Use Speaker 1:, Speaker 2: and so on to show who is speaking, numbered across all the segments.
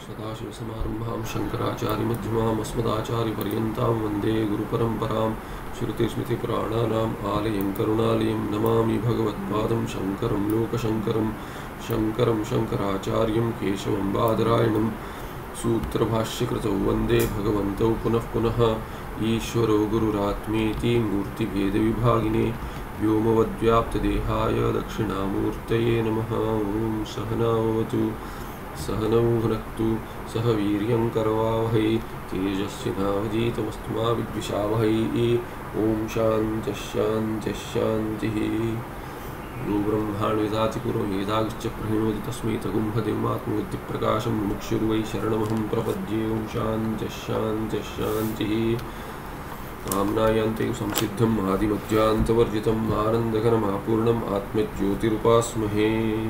Speaker 1: सदाशिवसमारम्भां शङ्कराचार्यमध्यमाम् अस्मदाचार्यपर्यन्तां वन्दे गुरुपरम्परां श्रुतिस्मृतिपुराणानाम् आलयं करुणालयं नमामि भगवत्पादं शङ्करं लोकशङ्करं शङ्करं शङ्कराचार्यं केशवं बादरायणं सूत्रभाष्यकृतौ वन्दे भगवन्तौ पुनः पुनः ईश्वरो गुरुरात्मेति मूर्तिभेदविभागिने व्योमवद्व्याप्तदेहाय दक्षिणामूर्तये नमः। ॐ सहनावतु सहनौ भुनक्तु सह वीर्यं करवावहै तेजस्विनावधीतमस्तु मा विद्विषावहै। ॐ शान्तिः शान्तिः शान्तिः। यो ब्रह्माण्ड विधाति पुरोहिताश्च प्रणोति तस्मै तगुम्भदिमात्मबुद्धिप्रकाशं मुमुक्षुर्वै शरणमहं प्रपद्ये। ॐ शान्तिः शान्तिः शान्तिः। कामनायान्ते संसिद्धम् आदिमध्यान्तवर्जितम् आनन्दघनमापूर्णम् आत्मज्योतिरुपास्महे।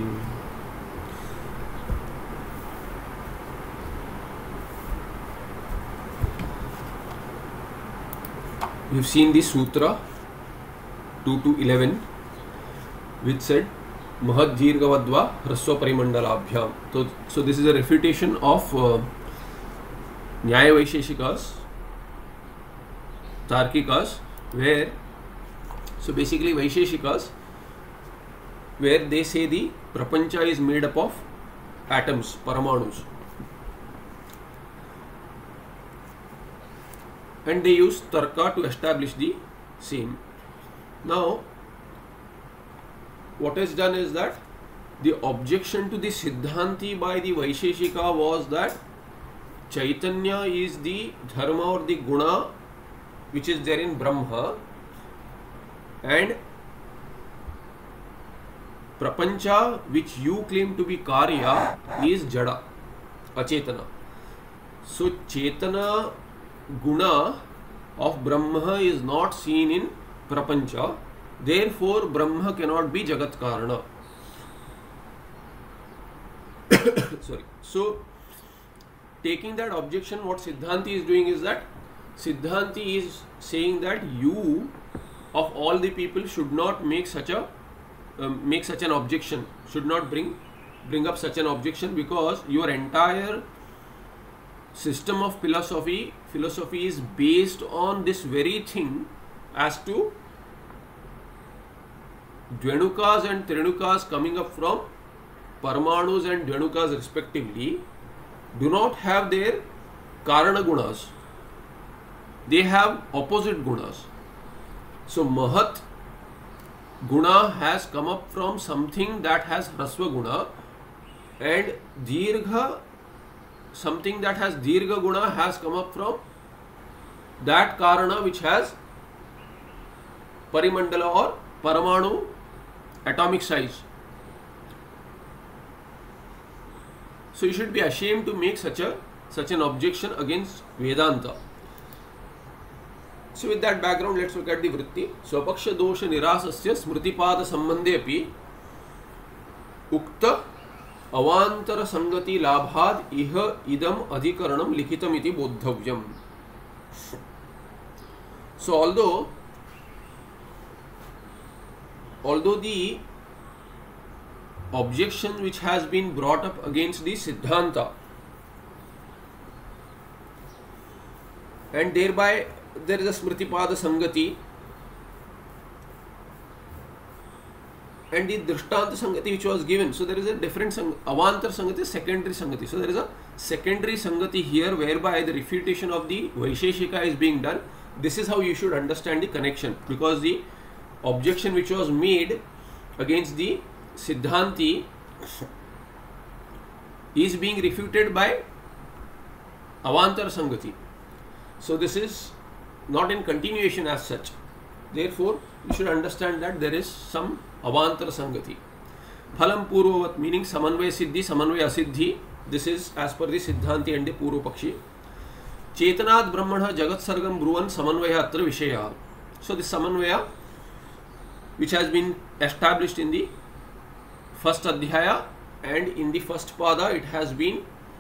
Speaker 1: We've seen the sutra 2 to 11 which said Mahad Dirgavadva Hraswa Parimandalabhyam. So this is a refutation of Nyaya Vaisheshikas, Tarkikas, where so basically Vaisheshikas where they say the Prapancha is made up of atoms, Paramanus, and they use Tarka to establish the same. Now what is done is that the objection to the Siddhanti by the Vaisheshika was that Chaitanya is the dharma or the guna which is there in Brahma, and Prapancha which you claim to be Karya is Jada, Achetana. So Chetana Guna of Brahma is not seen in Prapancha, therefore Brahma cannot be Jagat Karana. Sorry. So taking that objection, what Siddhanti is doing is that Siddhanti is saying that you of all the people should not make such an objection, should not bring up such an objection, because your entire system of philosophy is based on this very thing, as to Dvenukas and Trinukas coming up from Paramanus and Dvenukas respectively do not have their Karana Gunas, they have opposite Gunas. So Mahat Guna has come up from something that has Hrasva Guna, and Dirgha, something that has Dirgha Guna, has come up from that Karana which has Parimandala or Paramanu atomic size. So you should be ashamed to make such an objection against Vedanta. So with that background, let's look at the vritti. Swapaksha dosha nirasasya smritipada sambandhe api ukta avantara sangati labhad iha idam adhikaranam likhitam iti bodhavyam. So although the objection which has been brought up against the Siddhanta, and thereby there is a Smritipada Sangati and the Drishtanta Sangati which was given. So there is a different Avantar Sangati, secondary Sangati. So there is a secondary Sangati here, whereby the refutation of the Vaisheshika is being done. This is how you should understand the connection, because the objection which was made against the Siddhanti is being refuted by Avantar Sangati. So this is not in continuation as such. Therefore, you should understand that there is some Avantar Sangati. Phalam Purvavat, meaning Samanvaya Siddhi, Samanvaya Asiddhi. This is as per the Siddhanti and the Purva Pakshi. Chetanad Brahmana Jagat Sargam Bruvan Samanvaya Atra Vishaya. So this Samanvaya, which has been established in the first Adhyaya and in the first Pada, it has been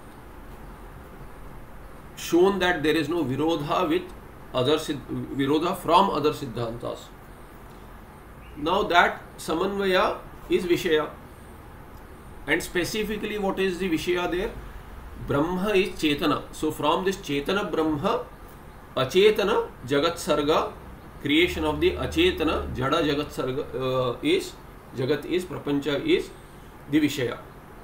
Speaker 1: shown that there is no Virodha with Virodha from other Siddhantas. Now that Samanvaya is Vishaya, and specifically what is the Vishaya there? Brahma is Chetana. So from this Chetana Brahma, Achetana Jagat Sarga, creation of the Achetana Jada Jagat Sarga is Jagat is Prapancha is the Vishaya.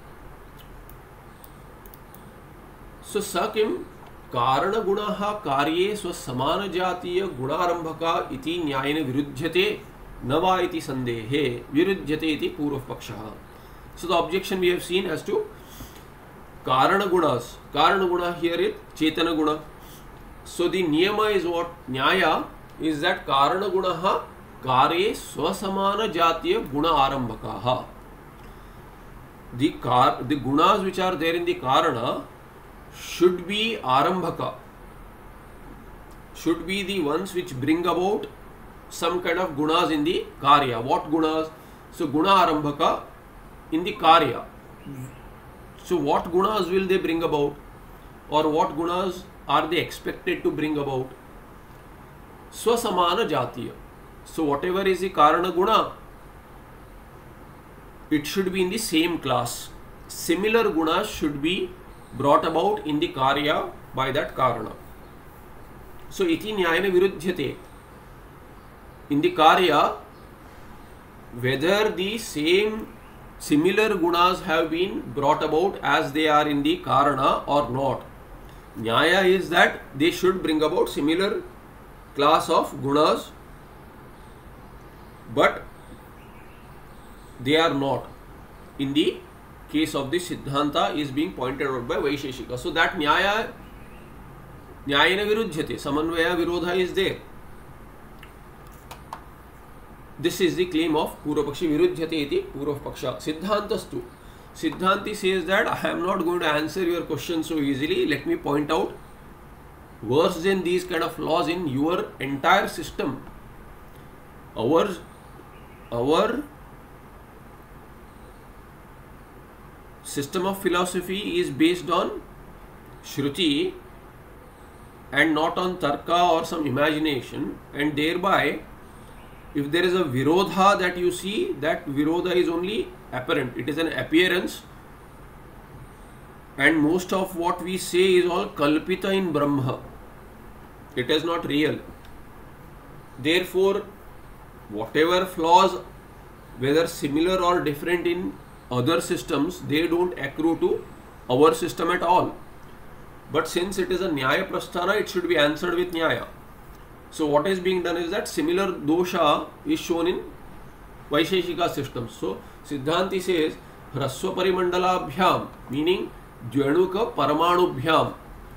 Speaker 1: So Sakim Karana Gunaha Karye Swa Samana Jatiya Gunarambhaka iti Nyayena Viruddhyate Nava iti Sandehe Viruddhyate iti Purva Pakshaha. So the objection we have seen as to Karana Gunas. Karana Guna here is Chetana Guna. So the Niyama is what? Nyaya is that Karana Gunaha Karye Swasamana Jatiya Guna Arambhakaha. The gunas which are there in the Karana should be Arambhaka, should be the ones which bring about some kind of gunas in the Karya. What gunas? So Guna Arambhaka in the Karya. So what gunas will they bring about, or what gunas are they expected to bring about? Swasamana Jatiya. So whatever is the Karana Guna, it should be in the same class. Similar gunas should be brought about in the Karya by that Karana. So iti Nyayena Viruddhyate. In the Karya, whether the same similar gunas have been brought about as they are in the Karana or not, Nyaya is that they should bring about similar class of gunas, but they are not. In the case of the Siddhanta is being pointed out by Vaisheshika. So that Nyayena Viruddhyate, Samanvaya Virodha is there. This is the claim of Purvapakshi. Viruddhyate iti Purvapaksha. Siddhantastu. Siddhanti says that I am not going to answer your question so easily. Let me point out worse than these kind of flaws in your entire system. Our system of philosophy is based on Shruti and not on Tarka or some imagination, and thereby if there is a Virodha that you see, that Virodha is only apparent, it is an appearance, and most of what we say is all Kalpita in Brahma, it is not real. Therefore whatever flaws, whether similar or different in other systems, they don't accrue to our system at all. But since it is a Nyaya Prasthana, it should be answered with Nyaya. So what is being done is that similar dosha is shown in Vaisheshika systems. So Siddhanti says Hraswa Parimandalabhyam, meaning Dvyanuka Paramanubhyam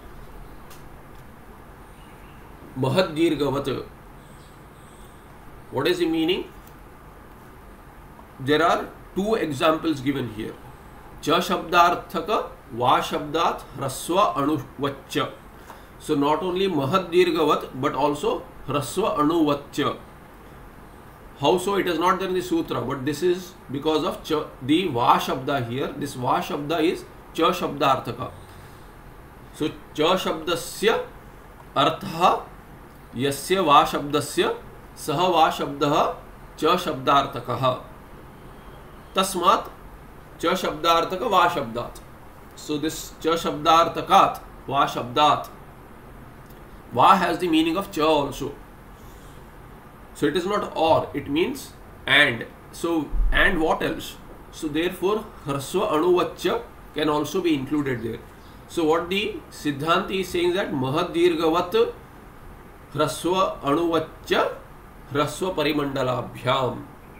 Speaker 1: Mahad Dirgavat. What is the meaning? There are two examples given here. Cha Shabdarthaka Va Shabdat Hraswa Anuvaccha. So not only Mahad Dirgavat but also Hraswa Anuvaccha. How so? It is not there in the sutra, but this is because of cha, the Va Shabda here. This Va Shabda is Cha Shabdarthaka. So Cha Shabdasya Artha Yasya Va Shabdasya Saha Va Shabdaha Cha Shabdarthakaha. Tasmat Cha Shabdarthaka Va Shabdat. So this Cha Shabdarthakat Va Shabdat. Va has the meaning of Cha also. So it is not or, it means and. So and what else? So therefore Hraswa Anuvaccha can also be included there. So what the Siddhanti is saying that Mahad Dirgavat Hraswa Anuvaccha Hraswa Parimandalabhyam.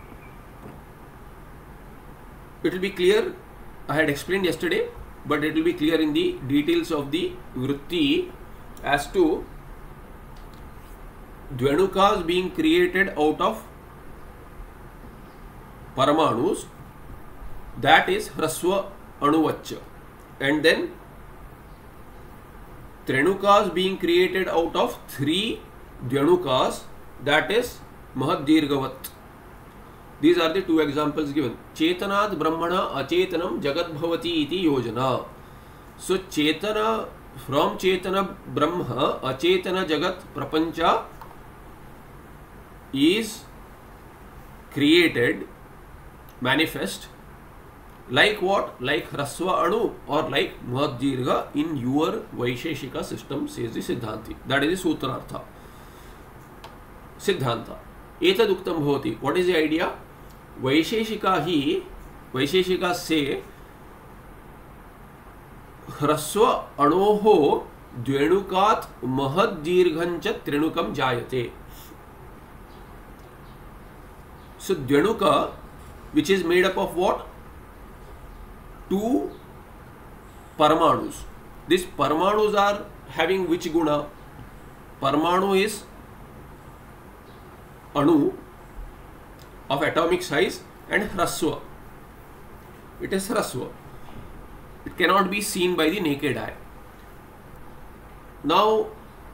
Speaker 1: It will be clear, I had explained yesterday, but it will be clear in the details of the Vritti as to Dvyanukas being created out of Paramanus, that is Hraswa Anuvaccha, and then Trenukas being created out of three Dvyanukas, that is Mahad Dirgavat. These are the two examples given. Chetanad Brahmana Achetanam Jagat Bhavati iti Yojana. So Chetana, from Chetana Brahma, Achetana Jagat Prapancha is created, manifest, Like what? Like Hraswa Anu or like Mahad Dirgha in your Vaisheshika system, says the Siddhanti. That is the Sutrartha. Siddhanta. Etaduktam bhavati. What is the idea? Vaisheshika say Hraswa Anoho Dvenukat Mahad Dirghancha Trinukam Jayate. So Dvenuka, which is made up of what? Two Paramanus. These Paramanus are having which guna? Paramanu is Anu of atomic size, and Hraswa. It is Hraswa. It cannot be seen by the naked eye. Now,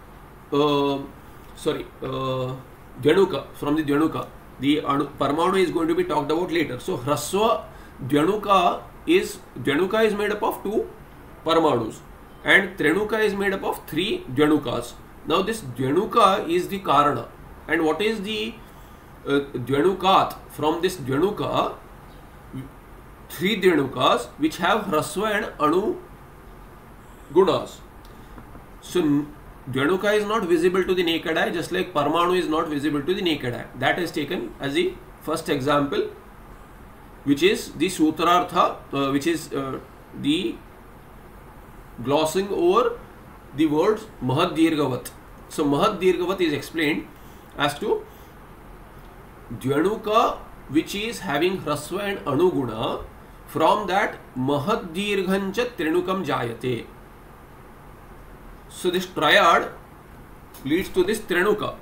Speaker 1: Dvenuka, from the Dvenuka, the Paramanu is going to be talked about later. So, Hraswa Dvenuka is made up of two Paramanus, and Trenuka is made up of three Dvenukas. Now, this Dvenuka is the Karana. And what is the Dvenukat? From this Dvenuka, three Dvenukas which have Hraswa and Anu gunas. So Dvenuka is not visible to the naked eye, just like Paramanu is not visible to the naked eye. That is taken as the first example, which is the Sutrartha, which is the glossing over the words Mahad Dirghavat. So Mahad Dirghavat is explained as to Dvenuka which is having Hraswa and Anu guna, from that Mahad Dirghancha Trinukam Jayate. So this triad leads to this Trenuka.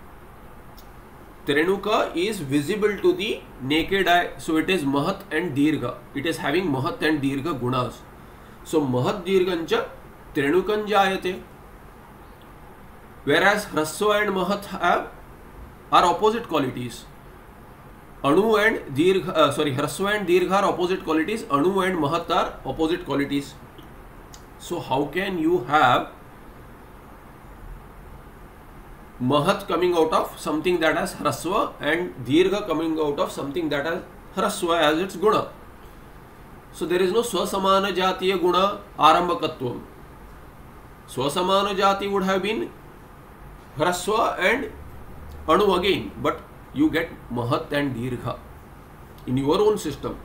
Speaker 1: Trenuka is visible to the naked eye, so it is Mahat and Dirgha. It is having Mahat and Dirgha gunas. So Mahad Dirghancha Trenukan Jayate. Whereas Hraswa and Mahat are opposite qualities. Anu and Dirgha, Hraswa and Dirgha are opposite qualities. Anu and Mahat are opposite qualities. So how can you have Mahat coming out of something that has Hraswa and Dirgha coming out of something that has Hraswa as its guna? So there is no Swasamana Jatiya guna Arambakatvam. Swasamana Jati would have been Hraswa and Anu again, but you get Mahat and Dirgha in your own system.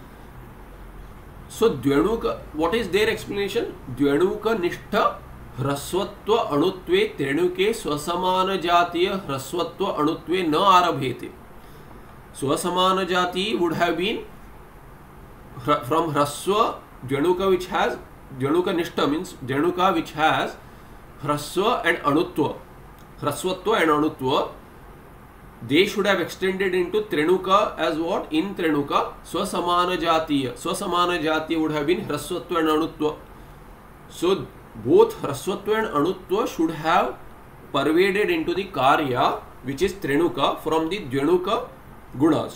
Speaker 1: So Dvenuka, what is their explanation? Dvenuka Nishtha Hraswatva Anutve Trenuke Swasamana Jatiya Hraswatva Anutve na Arabhete. Swasamana Jati would have been from Hraswa, Dvenuka which has Dvenuka Nishtha means Dvenuka which has Hraswa and Anutva. Hraswatva and Anutva, they should have extended into Trenuka as what? In Trenuka, Swasamana Jatiya. Swasamana Jatiya would have been Hraswatva and Anutva. So both Hraswatva and Anutva should have pervaded into the Karya, which is Trenuka, from the Dvenuka gunas.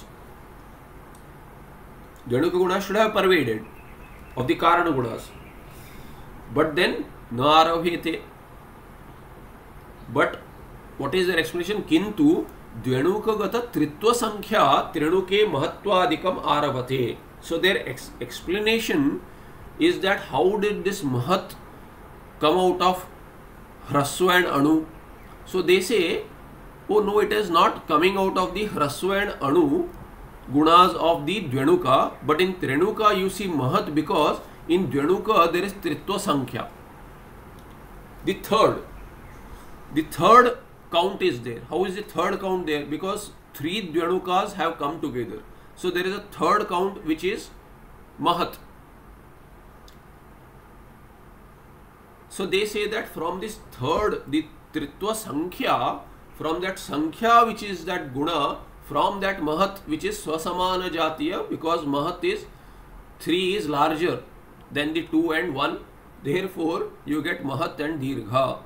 Speaker 1: Dvenuka gunas should have pervaded of the Karana gunas. But then, na arabhete. But what is their explanation? Kintu Dvenuka gata Tritva Sankhya Trenuke Mahatwadikam Arabhate. So their explanation is that how did this Mahat come out of Hraswa and Anu? So they say, oh no, it is not coming out of the Hraswa and Anu gunas of the Dvenuka, but in Trenuka you see Mahat, because in Dvenuka there is Tritva Sankhya. The third count is there. How is the third count there? Because three Dvenukas have come together. So there is a third count which is Mahat. So they say that from this third, the Tritva Sankhya, from that Sankhya which is that guna, from that Mahat which is Swasamana Jatiya, because Mahat is 3 is larger than the 2 and 1, therefore you get Mahat and Dirgha.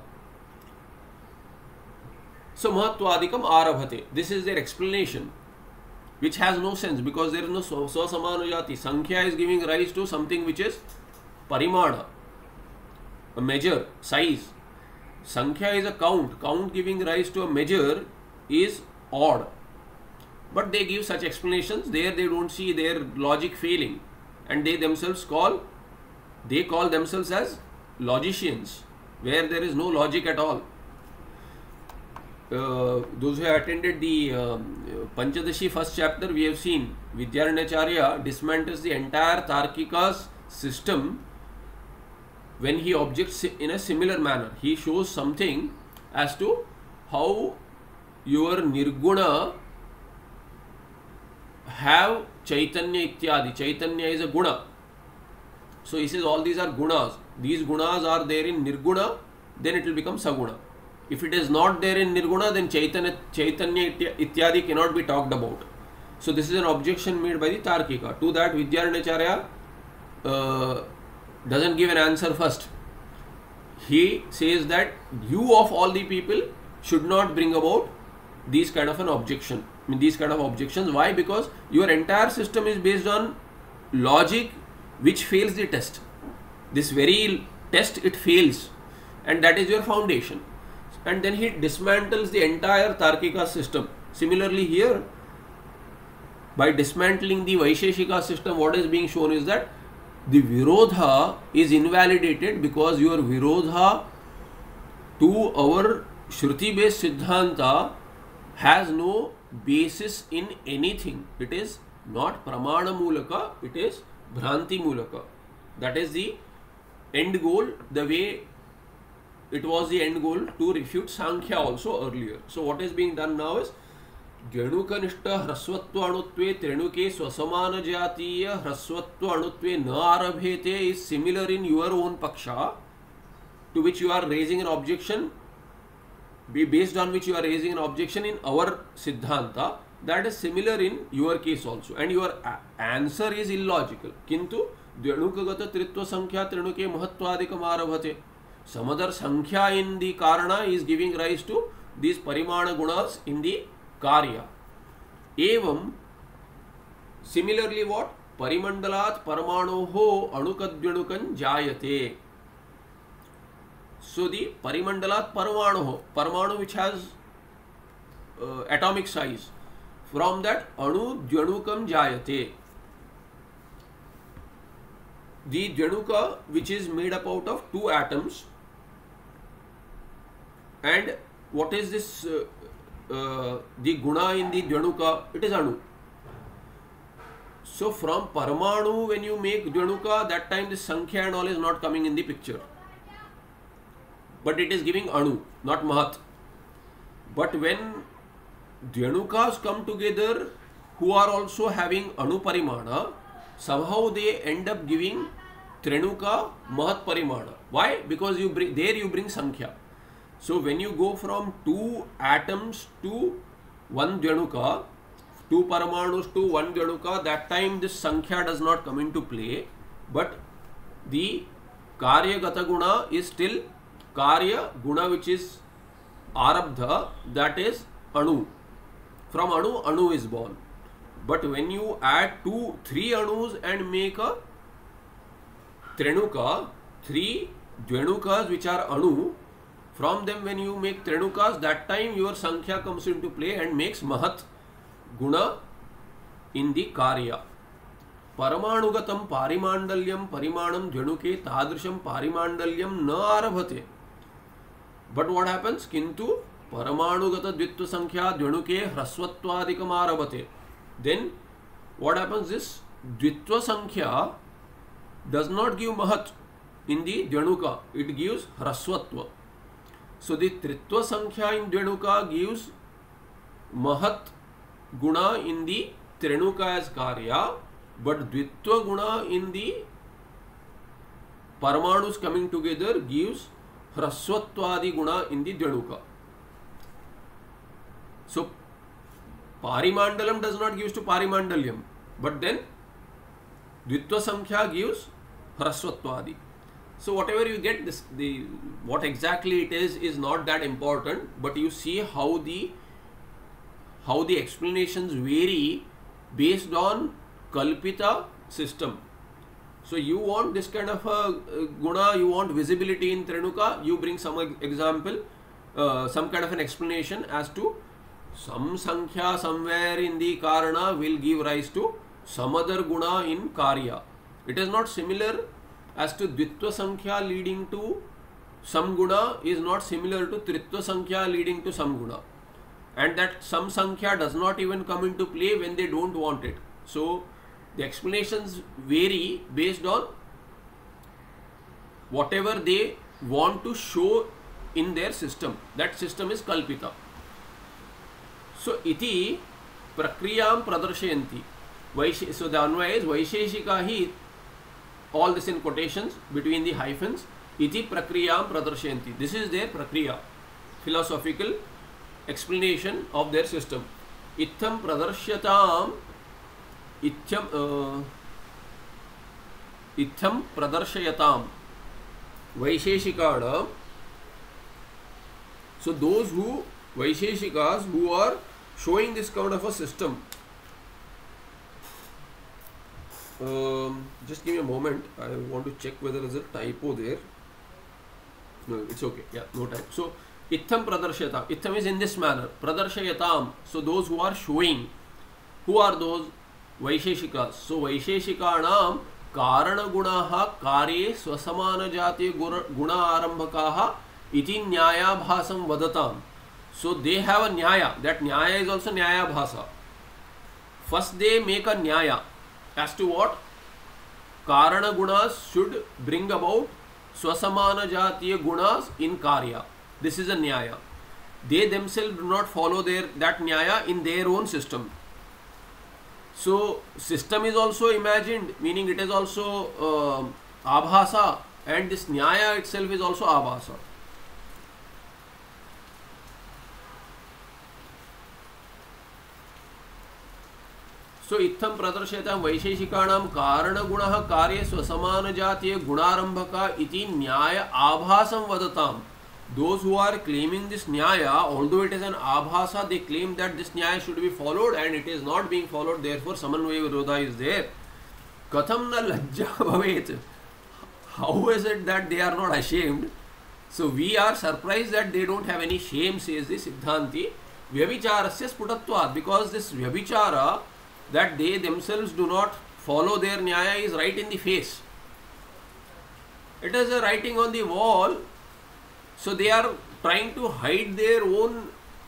Speaker 1: So Mahatwadikam Arabhate. This is their explanation, which has no sense because there is no Swasamana Jati. Sankhya is giving rise to something which is Parimana, a measure, size. Sankhya is a count. Count giving rise to a measure is odd. But they give such explanations. There they don't see their logic failing. and they call themselves as logicians, where there is no logic at all. Those who have attended the Panchadashi first chapter, we have seen Vidyaranyacharya dismantles the entire Tarkika's system when he objects in a similar manner. He shows something as to how your Nirguna have Chaitanya ityadi. Chaitanya is a guna. So he says all these are gunas. These gunas are there in Nirguna, then it will become Saguna. If it is not there in Nirguna, then Chaitanya ityadi cannot be talked about. So this is an objection made by the Tarkika. To that, Vidyaranyacharya doesn't give an answer first. He says that you of all the people should not bring about these kind of an objection. I mean, these kind of objections. Why? Because your entire system is based on logic which fails the test. This very test, it fails, and that is your foundation. And then he dismantles the entire Tarkika system. Similarly here, by dismantling the Vaisheshika system, what is being shown is that the Virodha is invalidated, because your Virodha to our Shruti based Siddhanta has no basis in anything. It is not Pramana Mulaka, it is Bhranti Mulaka. That is the end goal, the way it was the end goal to refute Sankhya also earlier. So what is being done now is Dvyanukanishta Hrasvatva Anutve Trenuke Swasamana Jatiya Hrasvatva Anutve Na Arabhete is similar in your own Paksha, to which you are raising an objection, based on which you are raising an objection in our Siddhanta. That is similar in your case also, and your answer is illogical. Kintu Dvyanukagata Tritva Sankhya Trenuke Mahatvadikam Arabhate. Some other Sankhya in the Karana is giving rise to these Parimana Gunas in the Karya. Evam, similarly what? Parimandalat Paramanoho Anukadvyanukan Jayate. So the Parimandalat Paramanoho, Paramanu which has atomic size, from that Anu Dvyanukam Jayate. The Dvyanuka, which is made up out of two atoms, and what is this the guna in the Dvyanuka? It is Anu. So from Paramanu, when you make Dvyanuka, that time the Sankhya and all is not coming in the picture, but it is giving Anu, not Mahat. But when Dvyanukas come together who are also having Anu Parimana, somehow they end up giving Trenuka Mahat Parimana. Why? Because you bring Sankhya. So when you go from two atoms to one Dvyanuka, two Paramanus to one Dvyanuka, that time this Sankhya does not come into play, but the Karya Gata Guna is still Karya Guna, which is Arabdha, that is Anu. From Anu, Anu is born. But when you add three Anus and make a Trenuka, three Dvyanukas which are Anu, from them when you make Trenukas, that time your Sankhya comes into play and makes Mahat Guna in the Karya. Paramanugatam Parimandalyam Parimanam Dvyanuke Tadrisham Parimandalyam Na Arabhate. But what happens? Kintu Paramanugata Dvitva Sankhya Dvyanuke Hrasvatvadikam Arabhate. Then what happens is Dvitva Sankhya does not give Mahat in the Dvyanuka, it gives Hrasvatva. So the Tritva Sankhya in Dvyanuka gives Mahat Guna in the Trenuka as Karya, but Dvitva Guna in the Paramanus coming together gives Hrasvatvadi Guna in the Dvyanuka. So Parimandalam does not give to Parimandalyam, but then Dvitva Sankhya gives Hrasvatvadi. So whatever you get, what exactly it is not that important, but you see how the explanations vary based on Kalpita system. So you want this kind of a guna, you want visibility in Trenuka, you bring some example, some kind of an explanation as to some Sankhya somewhere in the Karana will give rise to some other guna in Karya. It is not similar as to Dvitva Sankhya leading to some guna is not similar to Tritva Sankhya leading to some guna. And that some Sankhya does not even come into play when they don't want it. So the explanations vary based on whatever they want to show in their system. That system is Kalpita. So iti prakriyam pradarshayanti. So the Anvaya is Vaisheshika hi, all this in quotations between the hyphens, iti prakriyam pradarshayanti. This is their prakriya, philosophical explanation of their system. Itham pradarshyatam, itham pradarshayatam Vaisheshikana. So those who Vaisheshikas who are showing this kind of a system. Just give me a moment. I want to check whether there is a typo there. No, it's okay. Yeah, no typo. So itham pradarshyatam. Itham is in this manner. Pradarshyatam. So those who are showing. Who are those? Vaisheshikas. So Vaisheshikanam karana gunaha karye swasamana jati guna arambhakaha iti nyaya bhasam vadatam. So they have a nyaya. That nyaya is also nyaya bhasa. First they make a nyaya as to what karana gunas should bring about swasamana jatiya gunas in karya. This is a nyaya. They themselves do not follow that nyaya in their own system. So system is also imagined, meaning it is also abhasa, and this nyaya itself is also abhasa. So itham pradarshyatam vaisheshikanam karana gunaha karye swasamana jatiya gunarambhaka iti nyaya abhasam vadatam. Those who are claiming this nyaya, although it is an abhasa, they claim that this nyaya should be followed and it is not being followed, therefore samanvaya virodha is there. Katham na lajja bhavet. How is it that they are not ashamed? So we are surprised that they don't have any shame, says the Siddhanti. Vyabhicharasya sputatvat, because this vyabhichara, that they themselves do not follow their nyaya, is right in the face. It is a writing on the wall. So they are trying to hide their own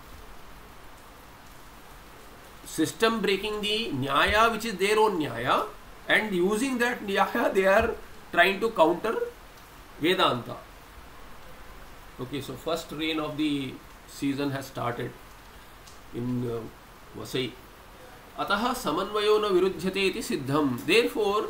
Speaker 1: system, breaking the nyaya which is their own nyaya, and using that nyaya they are trying to counter Vedanta. Okay, so first rain of the season has started in Vasai. Ataha samanvayo na virudhyate iti siddham. Therefore,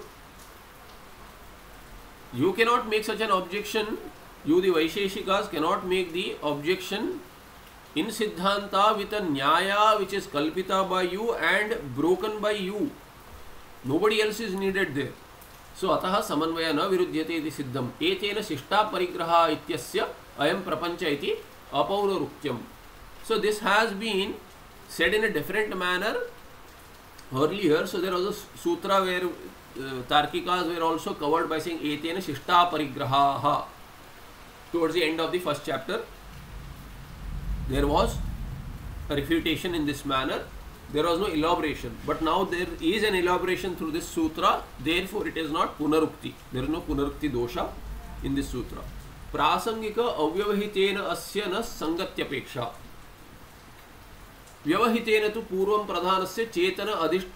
Speaker 1: you cannot make such an objection. You, the Vaisheshikas, cannot make the objection in Siddhanta with a nyaya which is kalpita by you and broken by you. Nobody else is needed there. So, ataha samanvaya na virudhyate iti siddham. Etena shishta parigraha ityasya ayam prapancha iti apaunarukyam. So, this has been said in a different manner earlier. So, there was a sutra where Tarkikas were also covered by saying etena shishta parigraha. Towards the end of the first chapter, there was a refutation in this manner. There was no elaboration. But now there is an elaboration through this sutra. Therefore, it is not punarukti. There is no punarukti dosha in this sutra. Prasangika avyavahitena asya na sangatyapeksha. Vyavahitena tu purvam pradhanasya chetana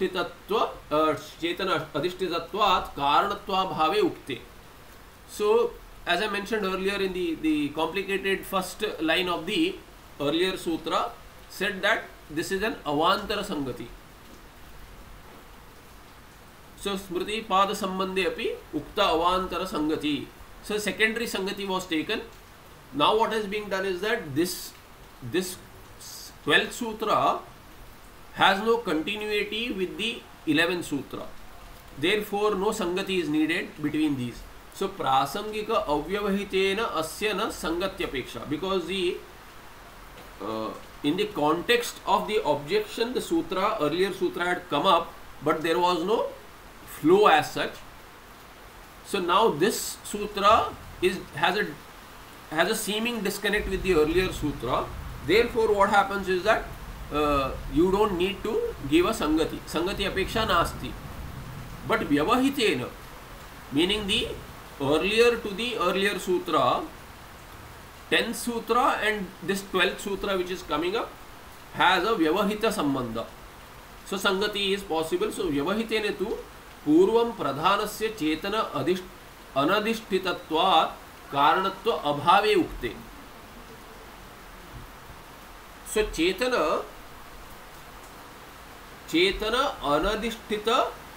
Speaker 1: adhishtitatvat karanatva bhave ukte. So, as I mentioned earlier in the complicated first line of the earlier sutra, said that this is an avantara sangati. So smriti pada sambandhe api ukta avantara sangati. So secondary sangati was taken. Now what is being done is that this 12th sutra has no continuity with the 11th sutra. Therefore no sangati is needed between these. So prasangika avyavahitena asya na sangatyapeksha, because the in the context of the objection, the sutra, earlier sutra had come up, but there was no flow as such. So now this sutra has a seeming disconnect with the earlier sutra. Therefore what happens is that you don't need to give a sangati. Sangati apeksha nasti. But vyavahitena, meaning the earlier to the earlier sutra, 10th sutra and this 12th sutra which is coming up has a vyavahita sambandha. So sangati is possible. So vyavahitene tu पूर्वं प्रधानस्य चेतन अनधिष्ठितत्वात् कारणत्व अभावे उक्ते. So Chetan अनधिष्ठित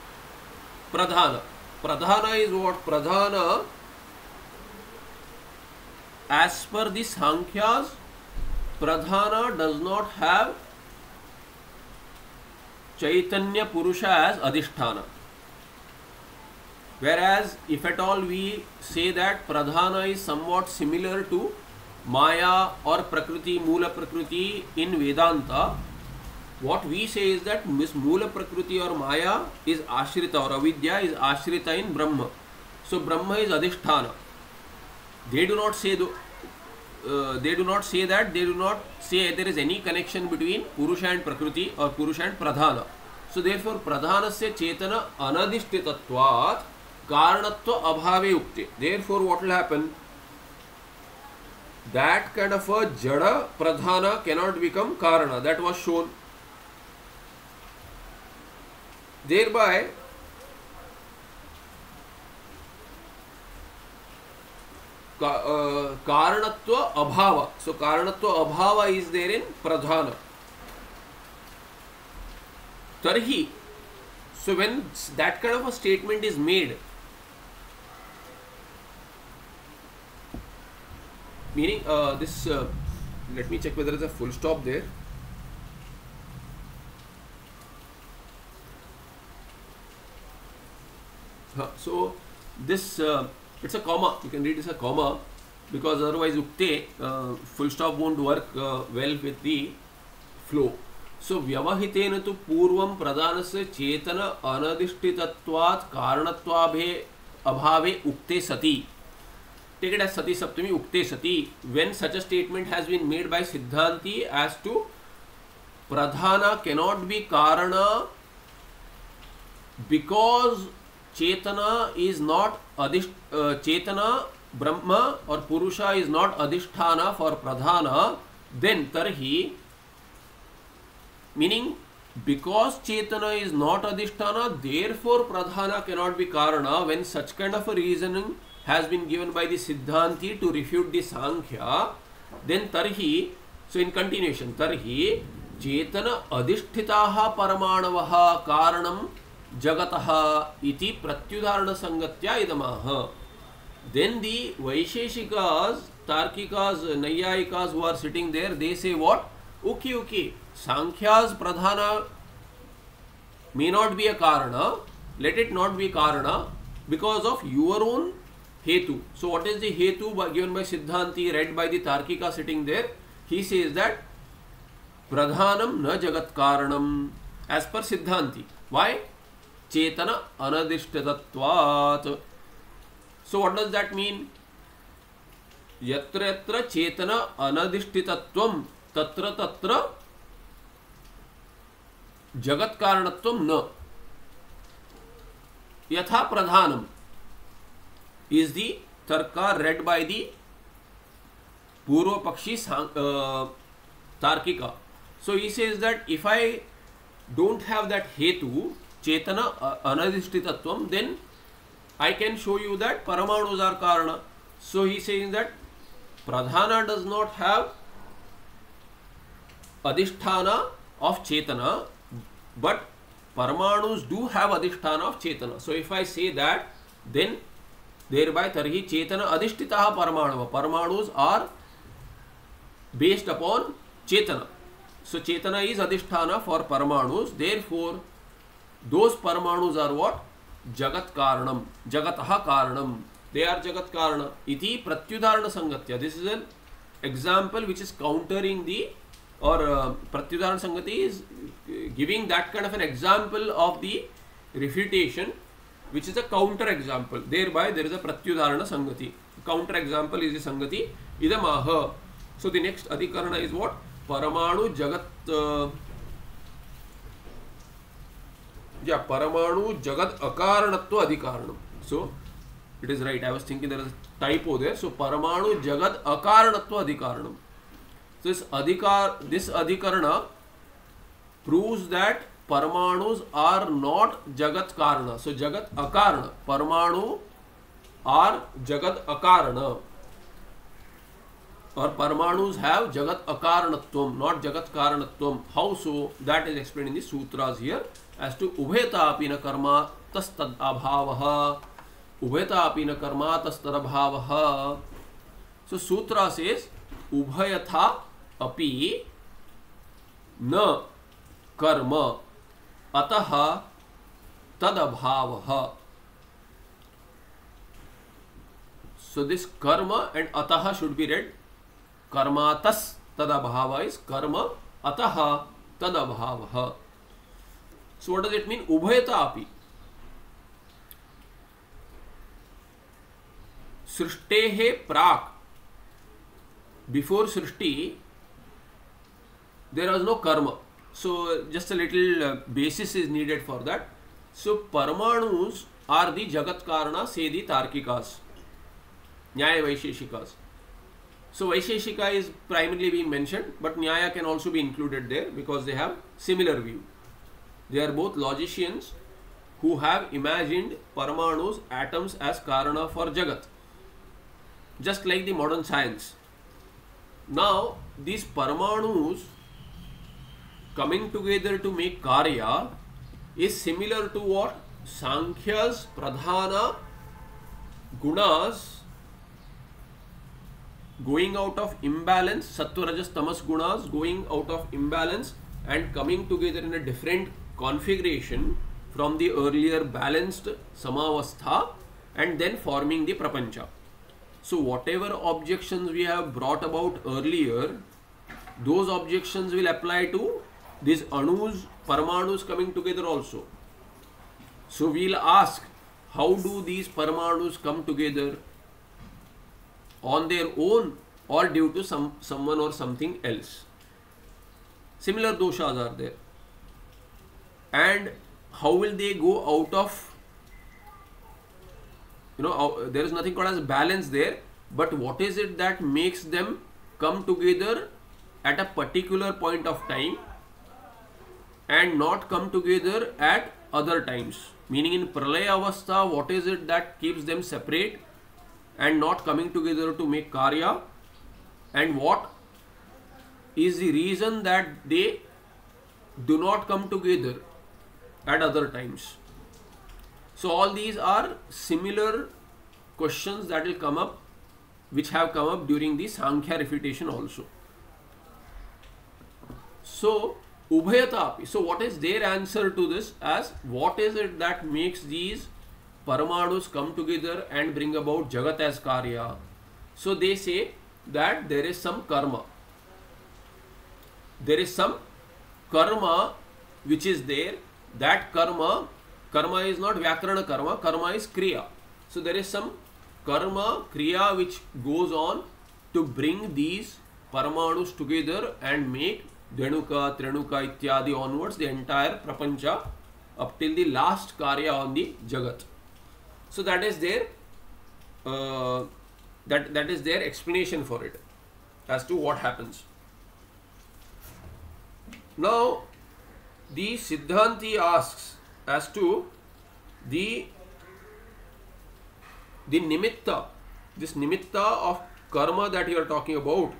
Speaker 1: pradhana is what? Pradhana, as per the Sankhyas, pradhana does not have Chaitanya Purusha as adhisthana. Whereas if at all we say that pradhana is somewhat similar to Maya or Prakriti, Moola Prakriti in Vedanta, what we say is that this Moola Prakriti or Maya is Ashrita, or Avidya is Ashrita in Brahma. So Brahma is adhisthana. They do not say that. They do not say there is any connection between Purusha and Prakriti or Purusha and Pradhana. So therefore Pradhanasya Chetana Anadhishtitatvat Karanatva Abhave Ukte. Therefore what will happen? That kind of a Jada Pradhana cannot become Karana. That was shown. Thereby Karanatva Abhava. So Karanatva Abhava is there in Pradhana. Tarhi. So when that kind of a statement is made, meaning this, let me check whether there is a full stop there. So this, it's a comma, you can read this a comma, because otherwise ukte, full stop won't work well with the flow. So vyavahitena tu purvam pradhanasya chetana anadhishtitatvat karanatva abhave ukte sati. Take it as sati saptami ukte sati. When such a statement has been made by Siddhanti as to pradhana cannot be karana because Chetana is not Chetana, Brahma or Purusha is not adhisthana for pradhana, then tarhi, meaning because Chetana is not adhisthana, therefore pradhana cannot be karana. When such kind of a reasoning has been given by the Siddhanti to refute the Sankhya, then tarhi, so in continuation, tarhi Chetana adhisthitaha paramanavaha karanam Jagataha iti pratyudharana sangatya idamaha. Then the Vaisheshikas, Tarkikas, Naiyayikas who are sitting there, they say what? Okay, Sankhya's pradhana may not be a karana, let it not be karana because of your own hetu. So what is the hetu given by Siddhanti, read by the Tarkika sitting there? He says that pradhanam na jagat karanam as per Siddhanti. Why? Chetana anadhishtitatvat. So what does that mean? Yatra yatra chetana anadhishtitatvam tatra tatra jagat karanatvam na. Yatha pradhanam is the tarka read by the Purva Pakshi Tarkika. So he says that if I don't have that hetu, Chetana anadhishtitatvam, then I can show you that Paramanus are Karana. So he is saying that Pradhana does not have Adhisthana of Chetana, but Paramanus do have Adhisthana of Chetana. So if I say that, then thereby Tarhi Chetana Adhishtitaha Paramanava. Paramanus are based upon Chetana. So Chetana is Adhisthana for Paramanus. Therefore, those Paramanus are what? Jagat Karanam. Jagataha Karanam. They are Jagat Karana. Iti Pratyudharana Sangatya. This is an example which is countering the, or Pratyudharana Sangati is giving that kind of an example of the refutation, which is a counter example. Thereby there is a Pratyudharana Sangati. Counter example is the Sangati. Idamaha. So the next Adhikarana is what? Paramanu Jagat. Paramanu Jagat Akaranatva Adhikaranam. So It is right. I was thinking there is a typo there. So Paramanu Jagat Akaranatva Adhikaranam. So this Adhikarana proves that Paramanus are not Jagat Karana. So Jagat Akarana. Paramanu are Jagat Akarana. Or Paramanus have Jagat Akaranatvam, not Jagat Karanatvam. How so? That is explained in the sutras here as to Ubheta apina karma tastad abhavaha. Ubheta apina karma tastad abhavaha. So sutra says Ubhayatha api na karma ataha tadabhavaha. So this karma and ataha should be read. Karma tas tadabhava is karma ataha tadabhavaha. So what does it mean? Ubhayata api. Srishtehe prak. Before Srishti, there was no karma. So just a little basis is needed for that. So Paramanus are the Jagat Karana, say the Tarkikas, Nyaya Vaisheshikas. So Vaisheshika is primarily being mentioned, but Nyaya can also be included there because they have similar view. They are both logicians who have imagined Paramanus, atoms, as Karana for Jagat, just like the modern science. Now these Paramanus coming together to make Karya is similar to what? Sankhya's Pradhana Gunas going out of imbalance, Sattva Rajas Tamas Gunas going out of imbalance and coming together in a different configuration from the earlier balanced Samavastha and then forming the Prapancha. So whatever objections we have brought about earlier, those objections will apply to these Anus, Paramanus coming together also. So we'll ask, how do these Paramanus come together? On their own or due to someone or something else? Similar doshas are there. And how will they go out of, there is nothing called as balance there, but what is it that makes them come together at a particular point of time and not come together at other times? Meaning in Pralaya Avastha, what is it that keeps them separate and not coming together to make Karya? And what is the reason that they do not come together at other times? So all these are similar questions that will come up, which have come up during the Sankhya refutation also. So Ubhayatapi. So what is their answer to this? As what is it that makes these Paramanus come together and bring about Jagat as Karya? So they say that there is some karma. There is some karma which is there. That karma is not Vyakarana karma, karma is Kriya. So there is some karma, Kriya which goes on to bring these Paramanus together and make Dvenuka, Trenuka, Ityadi onwards, the entire Prapancha up till the last Karya on the Jagat. So that is their that is their explanation for it as to what happens. Now the Siddhanti asks as to the nimitta, this nimitta of karma that you are talking about,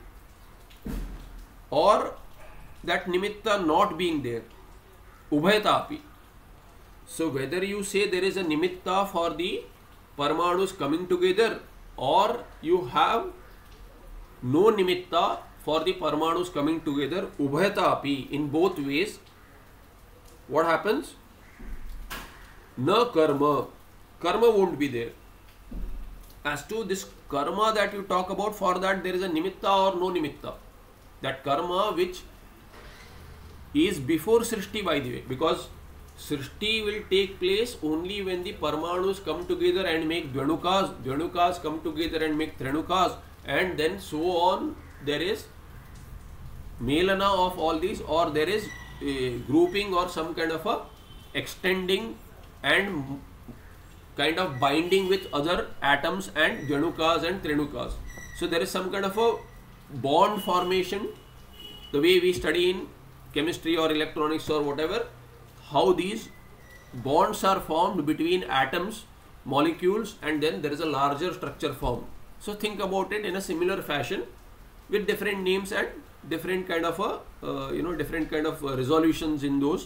Speaker 1: or that nimitta not being there, Ubhayatapi. So whether you say there is a nimitta for the Paramanus coming together, or you have no nimitta for the Paramanus coming together, Ubhayatapi, in both ways, what happens? Na karma. Karma won't be there. As to this karma that you talk about, for that there is a nimitta or no nimitta. That karma which is before Srishti, by the way, because Srishti will take place only when the Paramanus come together and make Dvenukas, Dvenukas come together and make Trenukas, and then so on. There is Melana of all these, or there is a grouping or some kind of a extending and kind of binding with other atoms and Janukas and Trenukas. So there is some kind of a bond formation, the way we study in chemistry or electronics or whatever, how these bonds are formed between atoms, molecules, and then there is a larger structure formed. So think about it in a similar fashion with different names and different kind of different kind of resolutions in those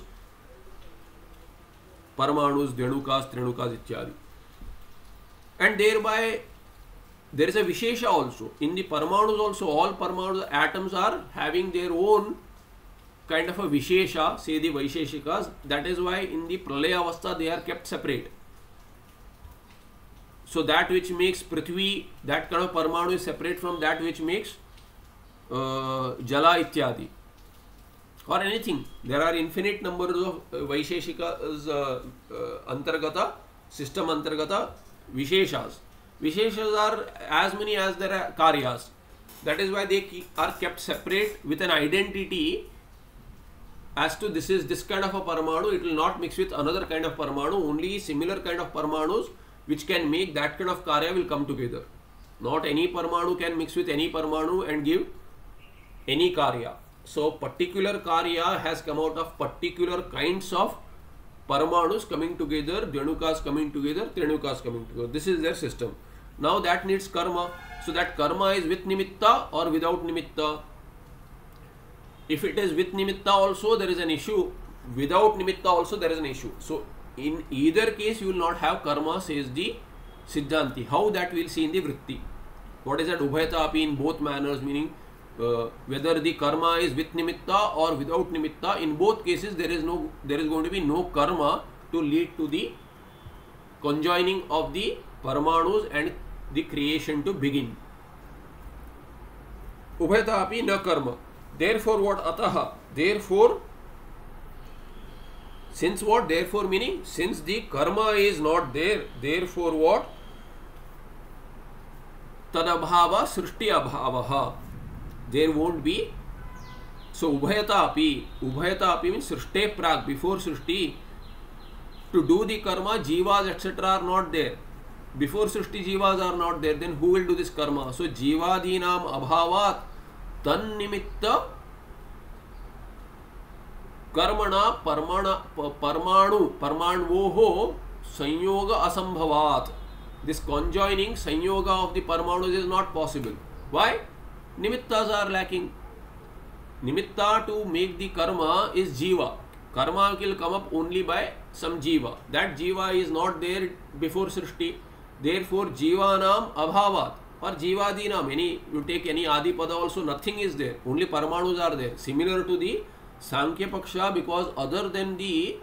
Speaker 1: Paramanus, Dhyanukas, Trenukas, ityadi. And thereby there is a Vishesha also. In the Paramanus also, all Paramanus atoms are having their own kind of a Vishesha, say the Vaisheshikas. That is why in the Pralaya Avastha they are kept separate. So that which makes Prithvi, that kind of Paramanu is separate from that which makes Jala ityadi. Or anything. There are infinite numbers of Vaisheshikas, Antargata, system Antargata, Visheshas. Visheshas are as many as there are Karyas. That is why they are kept separate with an identity as to this is this kind of a Paramanu, it will not mix with another kind of Paramanu, only similar kind of Paramanus which can make that kind of Karya will come together. Not any Paramanu can mix with any Paramanu and give any Karya. So particular Karya has come out of particular kinds of Paramanus coming together, Dhyanukas coming together, Trenukas coming together. This is their system. Now that needs karma. So that karma is with nimitta or without nimitta. If it is with nimitta also there is an issue. Without nimitta also there is an issue. So in either case you will not have karma, says the Siddhanti. How that we will see in the vritti. What is that ubhayata api in both manners, meaning whether the karma is with nimitta or without nimitta, in both cases there is going to be no karma to lead to the conjoining of the Paramanus and the creation to begin. Ubhayata api na karma. Therefore what? Ataha. Therefore, since what? Therefore meaning since the karma is not there, therefore what? Tadabhava srishti abhavaha. There won't be. So ubhayata api means srishte prag, before srishti. To do the karma, jivas etc. are not there. Before srishti jivas are not there, then who will do this karma? So jivadinam abhavat tan nimitta karmana parmanvoho sanyoga asambhavat. This conjoining sanyoga of the Paramanus is not possible. Why? Nimittas are lacking. Nimitta to make the karma is jiva. Karma will come up only by some jiva. That jiva is not there before srishti. Therefore jivanam abhavat or jivadinam, you take any adi pada also, nothing is there. Only Paramanus are there. Similar to the Sankhya Paksha, because other than these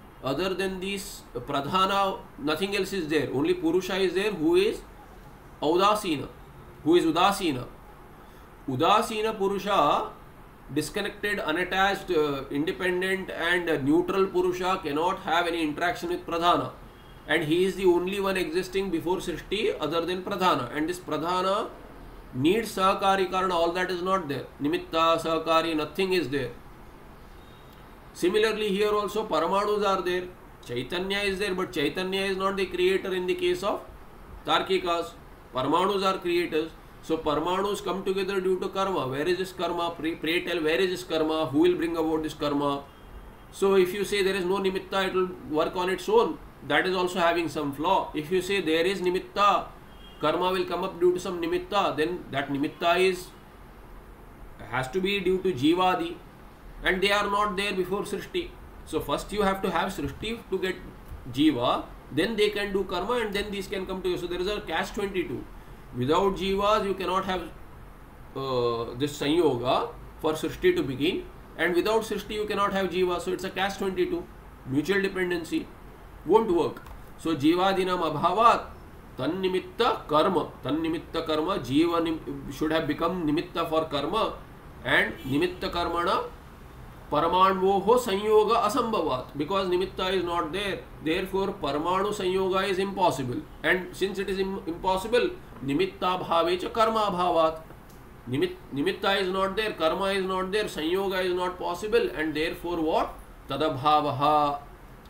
Speaker 1: pradhana, nothing else is there. Only Purusha is there, who is Udasina, who is Udasina. Udasina Purusha, disconnected, unattached, independent and neutral Purusha cannot have any interaction with Pradhana. And he is the only one existing before Srishti other than Pradhana. And this Pradhana needs Sahakari Karana, all that is not there. Nimitta, Sahakari, nothing is there. Similarly here also Paramanus are there. Chaitanya is there, but Chaitanya is not the creator in the case of Tarkikas. Paramanus are creators. So Paramanus come together due to karma. Where is this karma? Pray tell, where is this karma? Who will bring about this karma? So if you say there is no nimitta, it will work on its own. That is also having some flaw. If you say there is nimitta, karma will come up due to some nimitta, then that nimitta has to be due to jivadi, and they are not there before srishti. So first you have to have srishti to get jiva, then they can do karma, and then these can come to you. So there is a catch-22. Without jivas you cannot have this sanyoga for srishti to begin, and without srishti you cannot have jiva. So it's a catch-22. Mutual dependency won't work. So jivadinam abhavat tan nimitta karma. Jiva should have become nimitta for karma, and nimitta karmana paramanvoho sanyoga asambhavat. Because nimitta is not there, therefore paramanu sanyoga is impossible. And since it is impossible, nimitta bhavecha karma bhavat. Nimitta is not there, karma is not there, sanyoga is not possible, and therefore what? Tadabhavaha.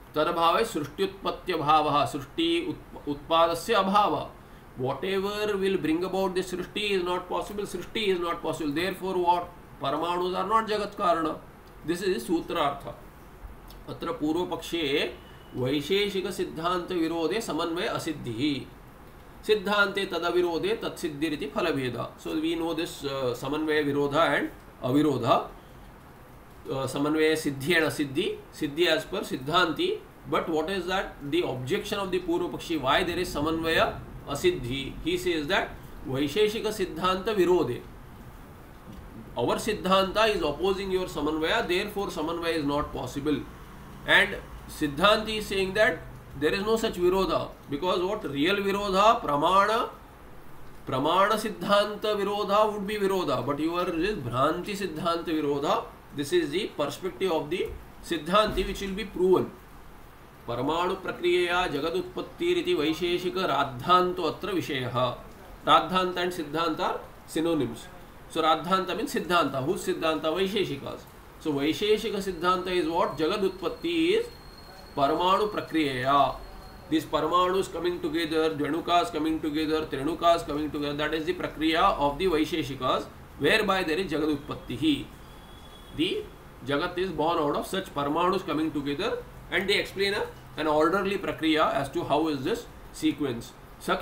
Speaker 1: तदभावे सृष्टि भाव सृष्टि उत्पादस्य अभाव. Whatever will bring about this Srishti is not possible. Srishti is not possible. Therefore, what? Paramanus are not jagat karana. This is सूत्रार्थ. अत्र पूर्व पक्षे वैशेषिक सिद्धांत विरोधे समन्वय असिद्धि. सिद्धांते तदविरोधे तत्सिद्धिरिति फलभेद. So we know this समन्वय विरोधा and अविरोधा. Samanvaya siddhi and asiddhi. Siddhi as per siddhanti. But what is that? The objection of the Purva Pakshi. Why there is samanvaya asiddhi? He says that Vaisheshika siddhanta virode. Our siddhanta is opposing your samanvaya. Therefore samanvaya is not possible. And siddhanti is saying that there is no such virodha. Because what? Real virodha, pramana siddhanta virodha would be virodha. But your is bhranti siddhanta virodha. This is the perspective of the Siddhanti which will be proven. Paramanu prakriyeya jagadutpattiriti vaisheshika radhanto atra vishayaha. Radhanta and Siddhanta are synonyms. So Radhanta means Siddhanta. Whose Siddhanta? Vaisheshikas. So Vaisheshika Siddhanta is what? Jagadutpatti is Paramanu prakriyeya. These Paramanus coming together, Dvenukas coming together, Trenukas coming together. That is the prakriya of the Vaisheshikas, whereby there is Jagadutpattihi. The Jagat is born out of such Paramanus coming together, and they explain an orderly prakriya as to how is this sequence. What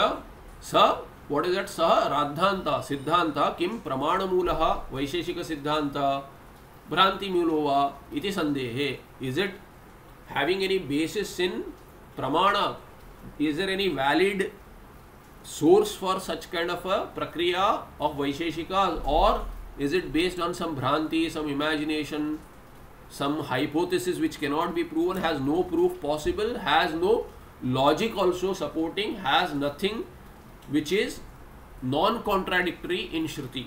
Speaker 1: is that? Sa Radhanta Siddhanta Kim Pramanamulaha Vaisheshika Siddhanta Bhranti Mulova iti Sandehe. Is it having any basis in Pramana? Is there any valid source for such kind of a prakriya of Vaisheshikas, or is it based on some bhranti, some imagination, some hypothesis which cannot be proven, has no proof possible, has no logic also supporting, has nothing which is non-contradictory in Shruti.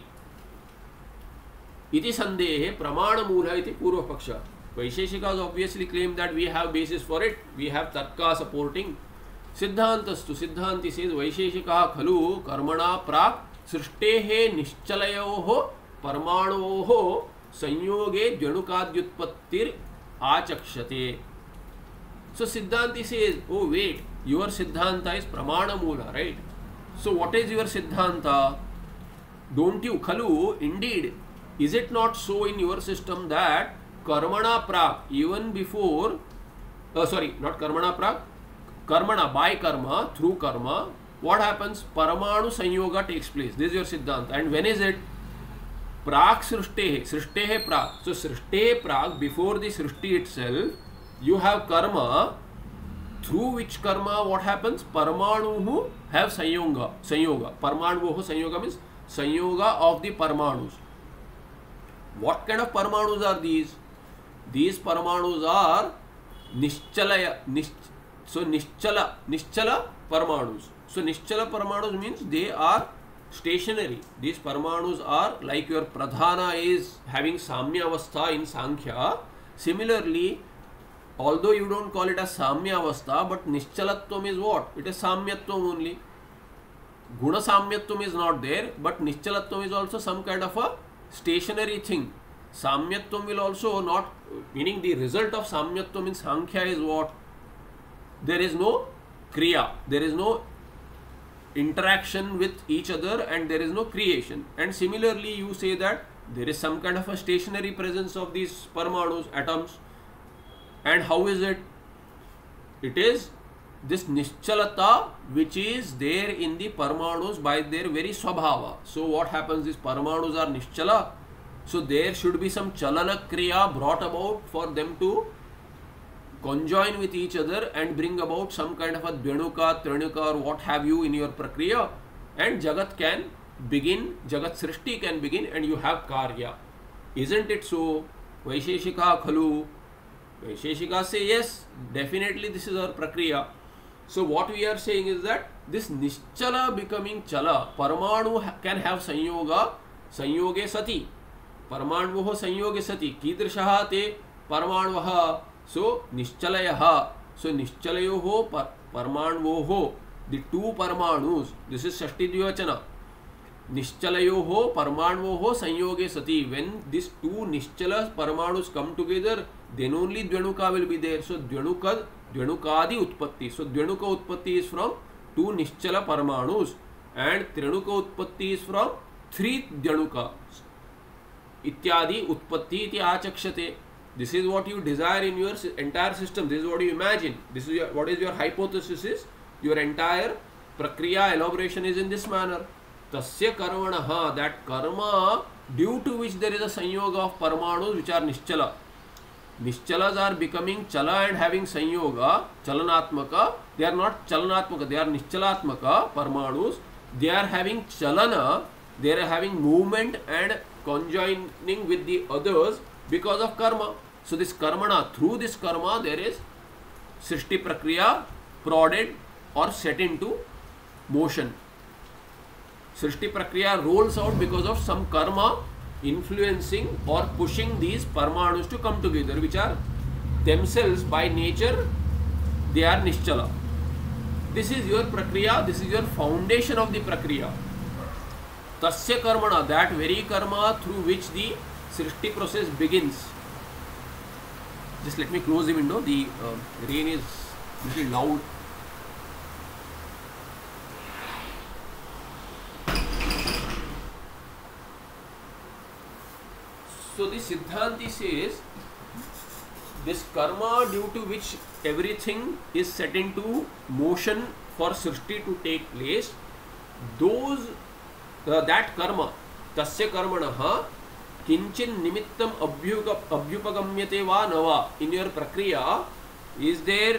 Speaker 1: Iti sandehe pramana mula iti purva paksha. Vaisheshikas obviously claim that we have basis for it, we have tarka supporting. Siddhantastu, Siddhanti says Vaisheshika khalu karmana prak srishtehe nischalayoho परमाणोः संयोगे जणुकाद्युत्पत्तिर आचक्षते. So Siddhanti says, oh wait, your Siddhanta is Pramana Mula, right? So what is your Siddhanta? Don't you, Khalu, indeed, is it not so in your system that Karmana Prak, even before, not Karmana Prak, Karmana, by karma, through karma, what happens? Paramanu Sanyoga takes place. This is your Siddhanta. And when is it? Prak Srishte Prak. So Srishte Prak, before the Srishti itself, you have karma, through which karma what happens? Paramanuhu have Sanyoga. Paramanuhu Sanyoga means Sanyoga of the Paramanus. What kind of Paramanus are these? These Paramanus are Nischala Paramanus. So Nischala Paramanus means they are stationary. These Paramanus are like your Pradhana is having Samya Avastha in Sankhya. Similarly, although you don't call it as Samya Avastha, but Nischalatvam is what? It is Samyatvam only. Guna Samyatvam is not there, but Nischalatvam is also some kind of a stationary thing. Samyatvam will also not, meaning the result of Samyatvam in Sankhya is what? There is no Kriya, there is no interaction with each other, and there is no creation. And similarly, you say that there is some kind of a stationary presence of these Paramanus, atoms. And how is it? It is this Nischalata which is there in the Paramanus by their very Swabhava. So what happens? These Paramanus are Nischala. So there should be some Chalana Kriya brought about for them to conjoin with each other and bring about some kind of a Dvenuka, Trenuka or what have you in your Prakriya, and Jagat can begin, Jagat Srishti can begin, and you have Karya. Isn't it so? Vaisheshika Khalu. Vaisheshika say yes, definitely this is our Prakriya. So what we are saying is that this Nischala becoming Chala, Paramanu can have Sanyoga, Sanyoge Sati. Paramanuho Sanyoge Sati. Kidrishaha te Paramanuha. So Nischalayaha. So Nischalayoho Paramanuho. The two Paramanus. This is Shashti Dvivachana. Nischalayoho parmanvoho sanyoge sati. When these two Nischala Parmanus come together, then only Dvyanuka will be there. So Dvyanukadi Utpatti. So Dvyanuka Utpatti is from two Nischala Parmanus, and Trianuka Utpatti is from three Dvyanuka. Ityadi Utpatti iti achakshate. This is what you desire in your entire system. This is what you imagine. This is what is your hypothesis is. Your entire prakriya elaboration is in this manner. Tasya karmanaha, that karma due to which there is a sanyoga of parmanus which are nischala. Nischalas are becoming chala and having sanyoga, chalanatmaka. They are not chalanatmaka, they are nischalatmaka parmanus. They are having chalana, they are having movement and conjoining with the others because of karma. So this karmana, through this karma there is srishti prakriya prodded or set into motion. Srishti prakriya rolls out because of some karma influencing or pushing these parmanus to come together, which are themselves by nature they are nischala. This is your prakriya, this is your foundation of the prakriya. Tasya karmana, that very karma through which the srishti process begins. Just let me close the window, the rain is little loud. So the Siddhanti says, this karma due to which everything is set into motion for Srishti to take place, those that karma, tasya karmanaha, kinchin nimittam abhyupagamyate va nava. In your prakriya, is there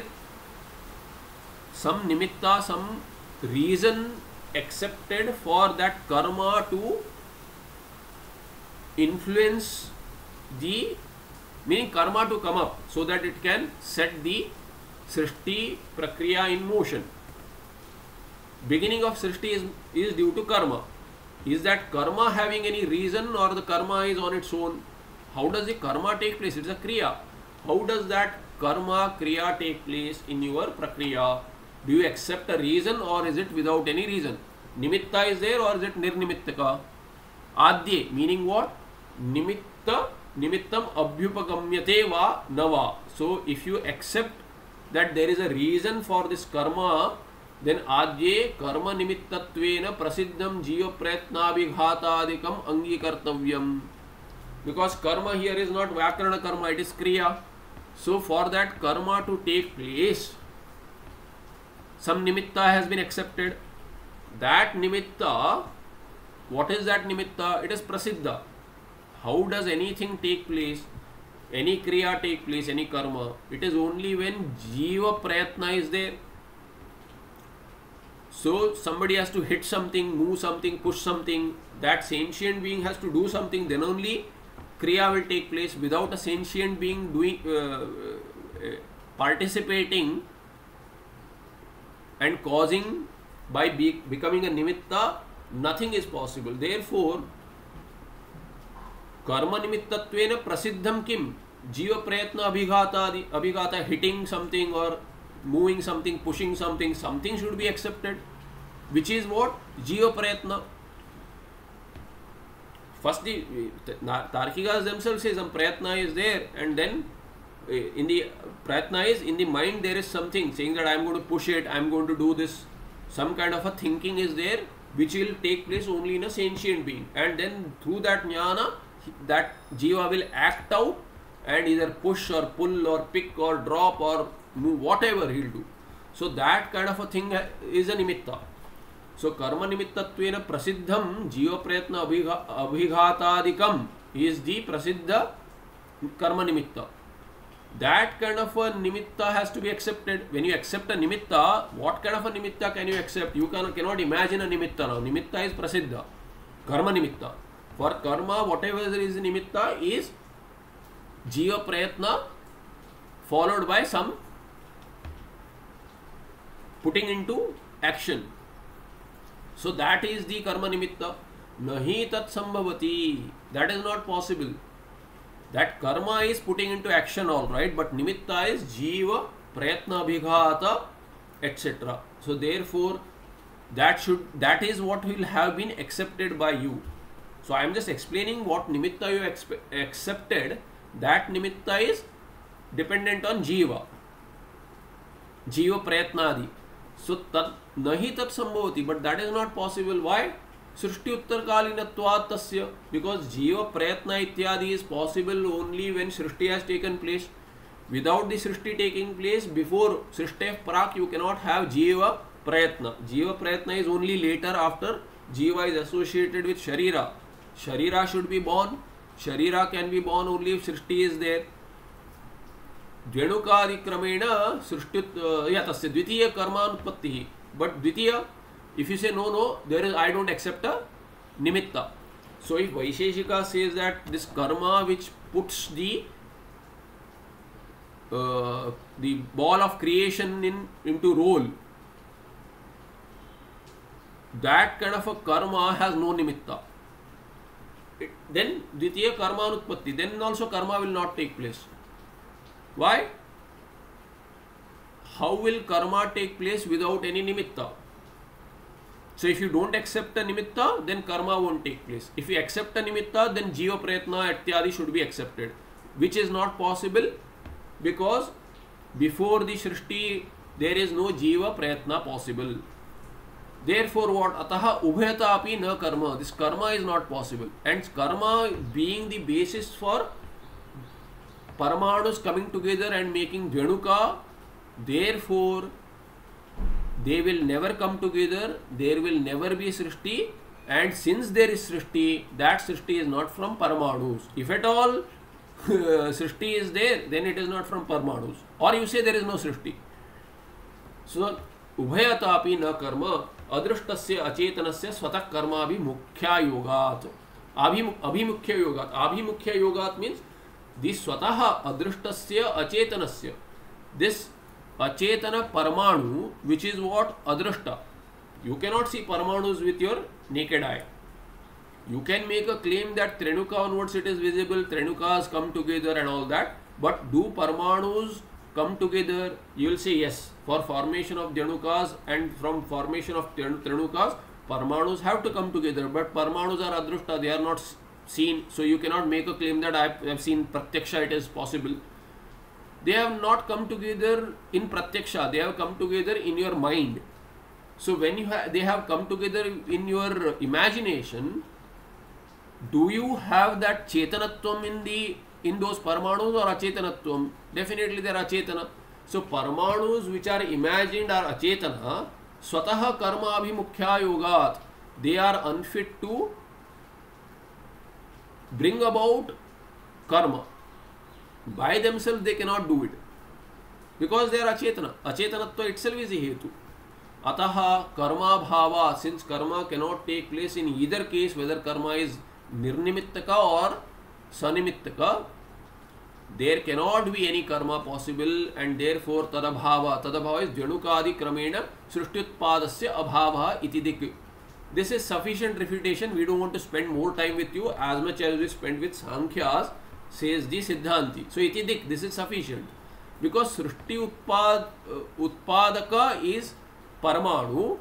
Speaker 1: some nimitta, some reason accepted for that karma to influence the, meaning karma to come up so that it can set the Srishti prakriya in motion. Beginning of Srishti is due to karma. Is that karma having any reason or the karma is on its own? How does the karma take place? It is a kriya. How does that karma kriya take place in your prakriya? Do you accept a reason or is it without any reason? Nimitta is there or is it nirnimittaka? Adye, meaning what? Nimittam abhyupagamyate va nava. So if you accept that there is a reason for this karma, then adye karma nimittatvena prasiddham jiva prayatnabhighatadikam angikartavyam. Because karma here is not vyakarana karma, it is kriya. So for that karma to take place, some nimitta has been accepted. That nimitta, what is that nimitta? It is prasiddha. How does anything take place? Any kriya take place, any karma? It is only when jiva prayatna is there. So somebody has to hit something, move something, push something. That sentient being has to do something. Then only kriya will take place. Without a sentient being doing participating and causing by becoming a nimitta, nothing is possible. Therefore, karma nimittattvena prasiddham kim? Jiva prayatna abhigata, hitting something or moving something, pushing something, something should be accepted. Which is what? Jiva prayatna. First the Tarkikas themselves say some prayatna is there, and then in the prayatna is in the mind there is something saying that I am going to push it, I am going to do this. Some kind of a thinking is there which will take place only in a sentient being, and then through that jnana that jiva will act out and either push or pull or pick or drop or move, whatever he will do. So that kind of a thing is a nimitta. So karma nimittattvena prasiddham jiva prayatna abhighatadikam is the prasiddha karma nimitta. That kind of a nimitta has to be accepted. When you accept a nimitta, what kind of a nimitta can you accept? You cannot imagine a nimitta now. Nimitta is prasiddha, karma nimitta. For karma, whatever is nimitta is jiva prayatna followed by some putting into action. So that is the karma nimitta. Nahi tat sambhavati. That is not possible. That karma is putting into action, all right, but nimitta is jiva, prayatna, abhighata, etc. So therefore, that is what will have been accepted by you. So I am just explaining what nimitta you accepted. That nimitta is dependent on jiva prayatnadi. So nahi tat sambhavati, but that is not possible. Why? Srishti uttarkalinatvat tasya, because jiva prayatna ityadi is possible only when srishti has taken place. Without the srishti taking place, before srishti prak, you cannot have jiva prayatna. Jiva prayatna is only later, after jiva is associated with sharira. Sharira should be born. Sharira can be born only if srishti is there. Dvenukadikrameena srishti tasya dvitiya karmanutpattihi. But dvitiya, if you say no, there is, I don't accept a nimitta. So if Vaisheshika says that this karma which puts the ball of creation into roll, that kind of a karma has no nimitta. Then dvitiya karmanutpatti, then also karma will not take place. Why? How will karma take place without any nimitta? So if you don't accept a nimitta, then karma won't take place. If you accept a nimitta, then jiva prayatna ityadi should be accepted, which is not possible because before the srishti there is no jiva prayatna possible. Therefore what? Ataha ubhayata api na karma. This karma is not possible. And karma being the basis for Paramanus coming together and making Dvenuka, therefore they will never come together, there will never be Srishti, and since there is Srishti, that Srishti is not from Paramanus. If at all Srishti is there, then it is not from Paramanus. Or you say there is no Srishti. So, Ubhayatapi na karma, adrishtasya acetanasya swatak karma abhimukhya yogat. Abhimukhya yogat. Abhimukhya yogat means this swataha adrishtasya acetanasya. This achetana paramanu, which is what? Adrishta. You cannot see paramanus with your naked eye. You can make a claim that Trenuka onwards it is visible, Trenukas come together and all that, but do paramanus come together? You will say yes. For formation of Dvenukas and from formation of Trenukas, paramanus have to come together, but paramanus are adrishta, they are not seen, so you cannot make a claim that I have seen pratyaksha, it is possible. They have not come together in pratyaksha, they have come together in your mind. So when they have come together in your imagination, do you have that chetanatvam in those paramanus or achetanatvam? Definitely they are achetana. So paramanus which are imagined are achetana. Swataha karma abhimukhya yogat. They are unfit to bring about karma. By themselves they cannot do it, because they are achetana. Achetanatva itself is a hetu. Ataha karma bhava, since karma cannot take place in either case, whether karma is nirnimittaka or sanimittaka, there cannot be any karma possible, and therefore tadabhava. Tadabhava is dvenukadi kramena srishtyutpadasya abhava iti dik. This is sufficient refutation. We don't want to spend more time with you as much as we spend with Sankhyas, says the Siddhanti. So iti dik, this is sufficient, because srishti utpadaka is paramanu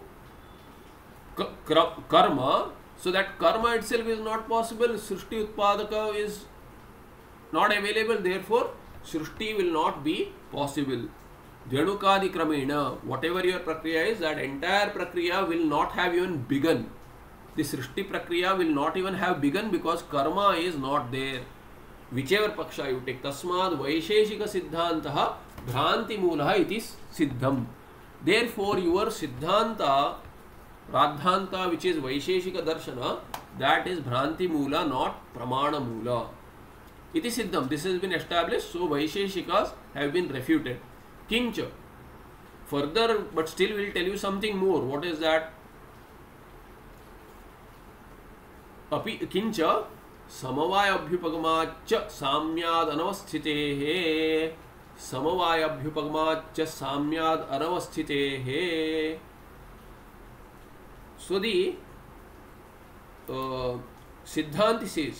Speaker 1: karma. So that karma itself is not possible. Srishti utpadaka is not available, therefore Srishti will not be possible. Dvenukadi kramena, whatever your prakriya is, that entire prakriya will not have even begun. The Srishti prakriya will not even have begun, because karma is not there. Whichever paksha you take. Tasmad Vaisheshika Siddhantaha Bhranti Mulaha iti Siddham. Therefore your Siddhanta, Radhanta, which is Vaisheshika Darshana, that is Bhranti Mula, not Pramana Mula. Iti Siddham. This has been established, so Vaisheshikas have been refuted. Kincha. Further, but still we will tell you something more. What is that? Api Kincha समवायभ्युपगमाच्च साम्याद अनवस्थितेः समवायभ्युपगमाच्च साम्याद अनवस्थितेः. So the Siddhanti says,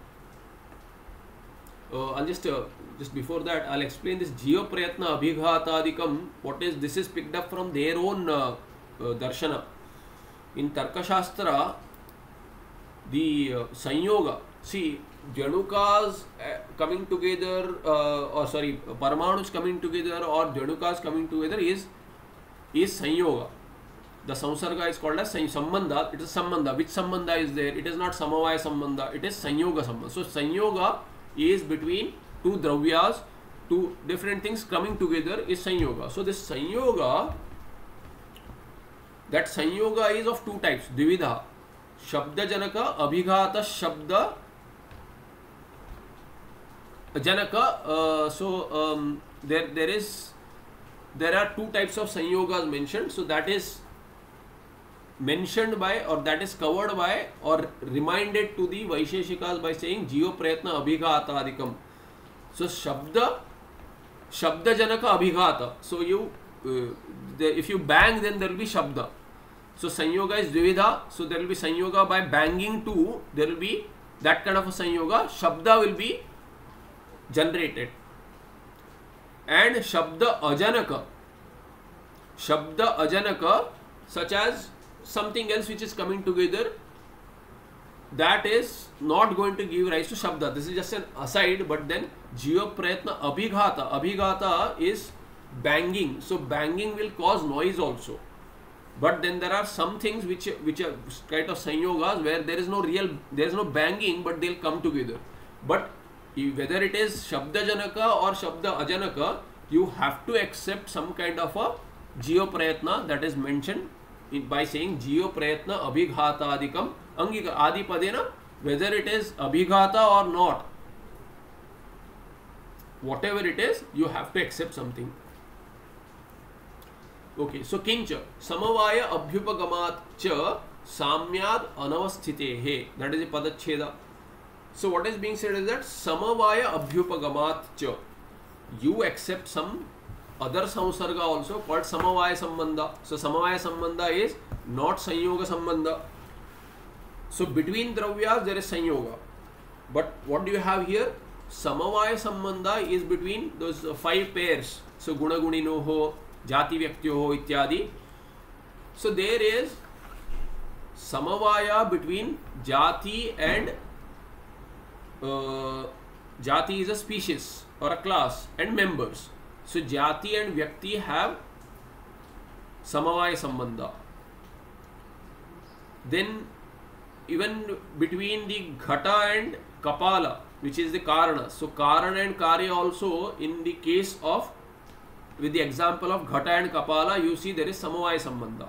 Speaker 1: I'll just before that I'll explain this Jiva Prayatna Abhighatadikam. What is this? Is picked up from their own darshana. In Tarkashastra, the Sanyoga, see, Janukas coming together, or sorry, Paramanus coming together or Janukas coming together is Sanyoga. The Samsarga is called as Sambandha. It is Sambandha. Which Sambandha is there? It is not Samavaya Sambandha. It is Sanyoga Sambandha. So Sanyoga is between two Dravyas, two different things coming together is Sanyoga. So this Sanyoga, that Sanyoga is of two types. Dvividha. Shabda Janaka, Abhighata Shabda Janaka. There are two types of Sanyogas mentioned. So that is mentioned by, or that is covered by, or reminded to the Vaisheshikas by saying Jiva Prayatna Abhighata Adikam. So Shabda Janaka Abhighata. So if you bang, then there will be Shabda. So Sanyoga is Dvividha. So there will be Sanyoga by banging too. There will be that kind of a Sanyoga. Shabda will be generated. And Shabda Ajanaka, such as something else which is coming together, that is not going to give rise to Shabda. This is just an aside, but then Jiva Prayatna Abhighata. Abhighata is banging. So banging will cause noise also. But then there are some things which are kind of Sanyogas where there is no banging, but they'll come together. But whether it is Shabda Janaka or Shabda Ajanaka, you have to accept some kind of a Jiva Prayatna that is mentioned by saying Jiva Prayatna Abhighata Adikam Angika Adipadena, whether it is Abhighata or not, whatever it is, you have to accept something. Okay, so Kincha Samavaya Abhyupagamat Cha Samyad Anavasthitehe, that is a Padacheda. So what is being said is that Samavaya Abhyupagamat Cha, you accept some other Samsarga also called Samavaya Sambandha. So Samavaya Sambandha is not Sanyoga Sambandha. So between Dravyas there is Sanyoga. But what do you have here? Samavaya Sambandha is between those 5 pairs. So Guna Guninoho, Jati Vyaktyoho ityadi. So there is Samavaya between Jati and Jati is a species or a class and members. So Jati and Vyakti have Samavaya Sambandha. Then even between the Ghata and Kapala, which is the Karana. So Karana and Karya also, in the case of, with the example of Ghata and Kapala, you see there is Samavaya Sambandha.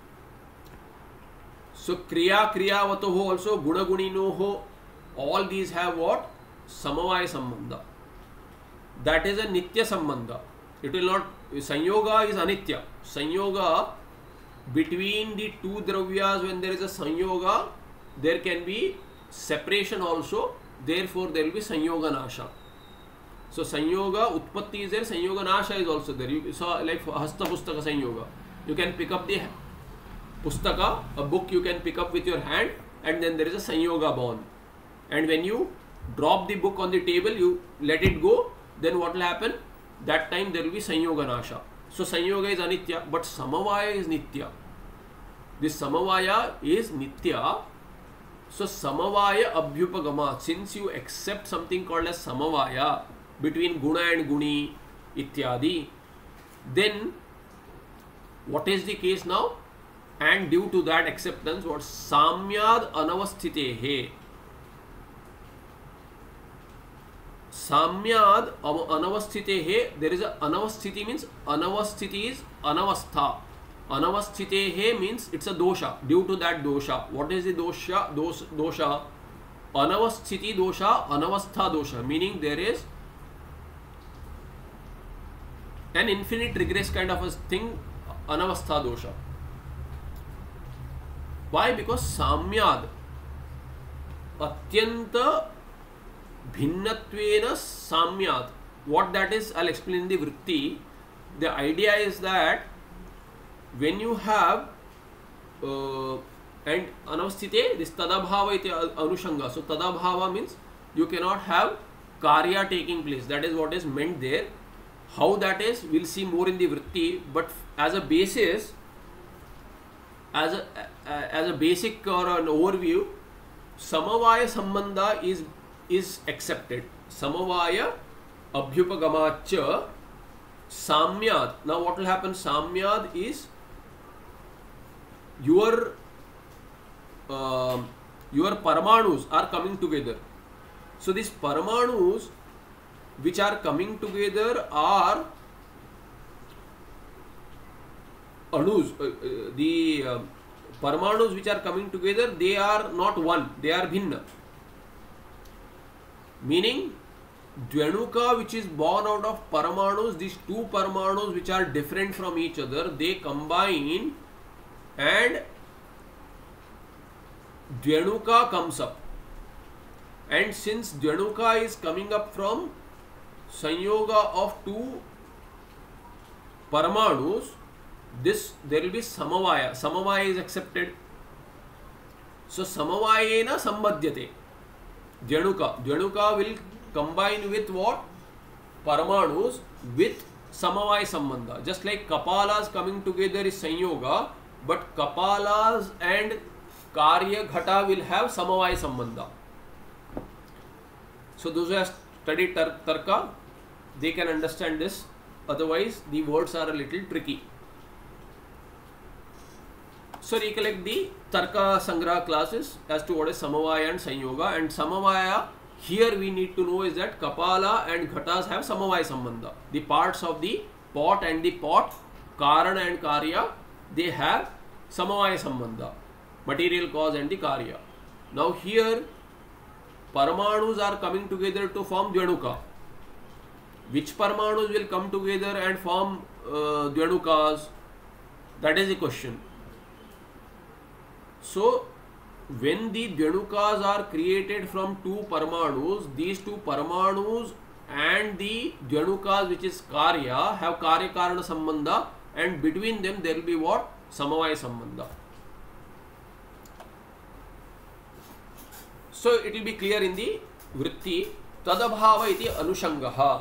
Speaker 1: So Kriya, Kriyavatoho also, Guna Guninoho, all these have what? Samavaya Sambandha. That is a Nitya Sambandha. It will not, Sanyoga is Anitya. Sanyoga between the two Dravyas, when there is a Sanyoga, there can be separation also. Therefore, there will be Sanyoga Nasha. So Sanyoga Utpatti is there, Sanyoga Nasha is also there. You saw like Hasta Pustaka Sanyoga. You can pick up the Pustaka, a book you can pick up with your hand, and then there is a Sanyoga born. And when you drop the book on the table, you let it go, then what will happen? That time there will be Sanyoga Nasha. So Sanyoga is Anitya, but Samavaya is Nitya. This Samavaya is Nitya. So Samavaya Abhyupagama, since you accept something called as Samavaya between Guna and Guni ityadi, then what is the case now? And due to that acceptance, what? Samyad Anavasthitehe. Samyad Anavasthitehe, there is a Anavasthiti means Anavasthiti is Anavastha. Anavasthitehe means it's a dosha. Due to that dosha. What is the dosha? Dosha. Anavasthiti dosha, Anavastha dosha. Meaning there is an infinite regress kind of a thing, Anavastha dosha. Why? Because Samyad Atyanta Bhinnatvena Samyad. What that is, I'll explain in the Vritti. The idea is that when you have and Anavasthite, this Tadabhava iti Anushanga. So Tadabhava means you cannot have Karya taking place. That is what is meant there. How that is, we'll see more in the Vritti. But as a basis, as a basic or an overview, Samavaya Sambandha is accepted. Samavaya Abhyupagamacha Samyad. Now what will happen? Samyad is your Paramanus are coming together. So these Paramanus which are coming together are Anus. The Paramanus which are coming together, they are not one, they are Bhinna. Meaning Dvyanuka which is born out of Paramanus, these two Paramanus which are different from each other, they combine and Dvyanuka comes up. And since Dvyanuka is coming up from Sanyoga of two Paramanus, there will be Samavaya. Samavaya is accepted. So Samavayena Sambadhyate. Dvyanuka will combine with what? Paramanus with Samavaya Sambandha. Just like Kapalas coming together is Sanyoga, but Kapalas and Karya Ghata will have Samavaya Sambandha. So those who have studied Tarka, they can understand this. Otherwise, the words are a little tricky. So recollect the Tarka Sangraha classes as to what is Samavaya and Sanyoga. And Samavaya, here we need to know is that Kapala and Ghatas have Samavaya Sambandha. The parts of the pot and the pot, Karana and Karya, they have Samavaya Sambandha. Material cause and the Karya. Now here, Paramanus are coming together to form Dvyanuka. Which Paramanus will come together and form Dvyanukas? That is the question. So, when the Dvyanukas are created from two Paramanus, these two Paramanus and the Dvyanukas which is Karya have Karya Karana Sambandha, and between them there will be what? Samavaya Sambandha. So, it will be clear in the Vritti. Tadabhava iti Anushangaha.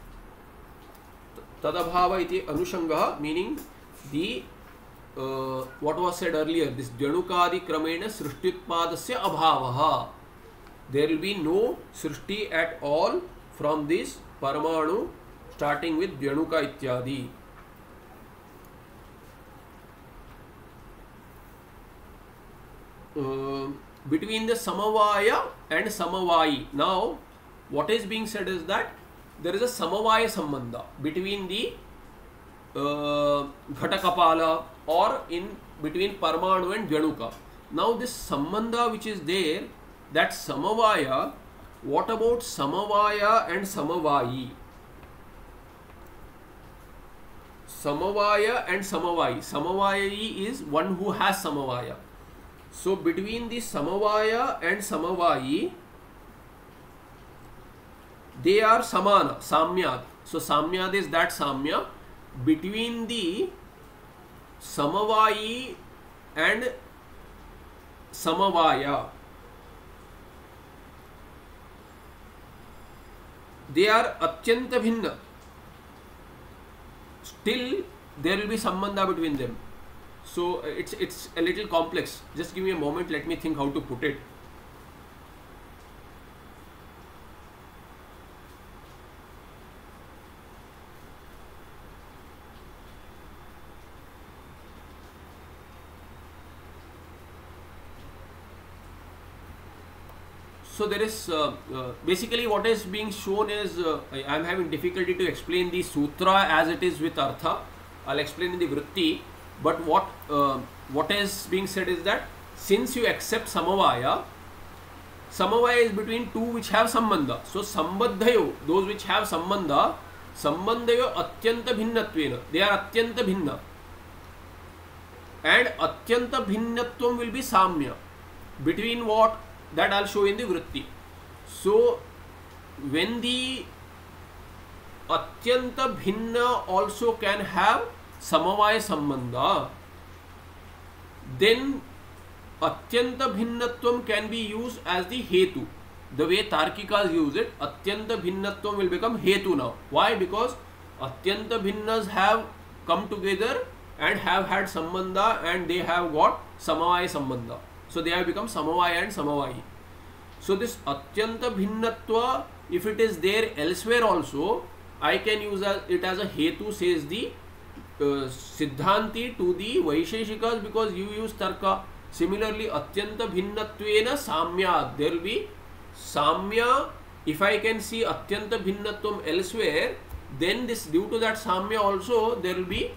Speaker 1: Tadabhava iti Anushangaha, meaning the what was said earlier, this Dvyanukadi Kramena Srishtitpadasya Abhavaha. There will be no Srishti at all from this Paramanu starting with Dvyanuka Ityadi. Between the Samavaya and Samavayi. Now, what is being said is that there is a Samavaya Sambandha between the Ghatakapala or in between Paramanu and Dvyanuka. Now this Sambandha which is there, that Samavaya, what about Samavaya and Samavayi? Samavaya and Samavayi. Samavayi is one who has Samavaya. So between the Samavaya and Samavayi, they are Samana, Samyad. So Samyad is that Samya. Between the Samavayi and Samavaya, they are Atyanta Bhinna. Still there will be Sambandha between them. So it's a little complex. Just give me a moment, let me think how to put it. So there is basically what is being shown is I am having difficulty to explain the sutra as it is with Artha. I'll explain in the Vritti. But what is being said is that since you accept Samavaya, Samavaya is between two which have Sambandha. So Sambadhayo, those which have Sambandha, Sambandhayo Atyanta Bhinnattvena. They are Atyanta Bhinna. And Atyanta Bhinnatvam will be Samya. Between what? That I'll show in the Vritti. So when the Atyanta Bhinna also can have Samavaya Sambandha, then Atyanta Bhinnatvam can be used as the Hetu. The way Tarkikas use it, Atyanta Bhinnatvam will become Hetu now. Why? Because Atyanta Bhinnas have come together and have had sambandha, and they have got samavaya sambandha. So they have become samavaya and samavayi. So this atyanta bhinnatva, if it is there elsewhere also, I can use it as a hetu, says the Siddhanti to the Vaisheshikas, because you use tarka. Similarly, atyanta bhinnatvena samya, there will be samya. If I can see atyanta bhinnatvam elsewhere, then this, due to that samya also, there will be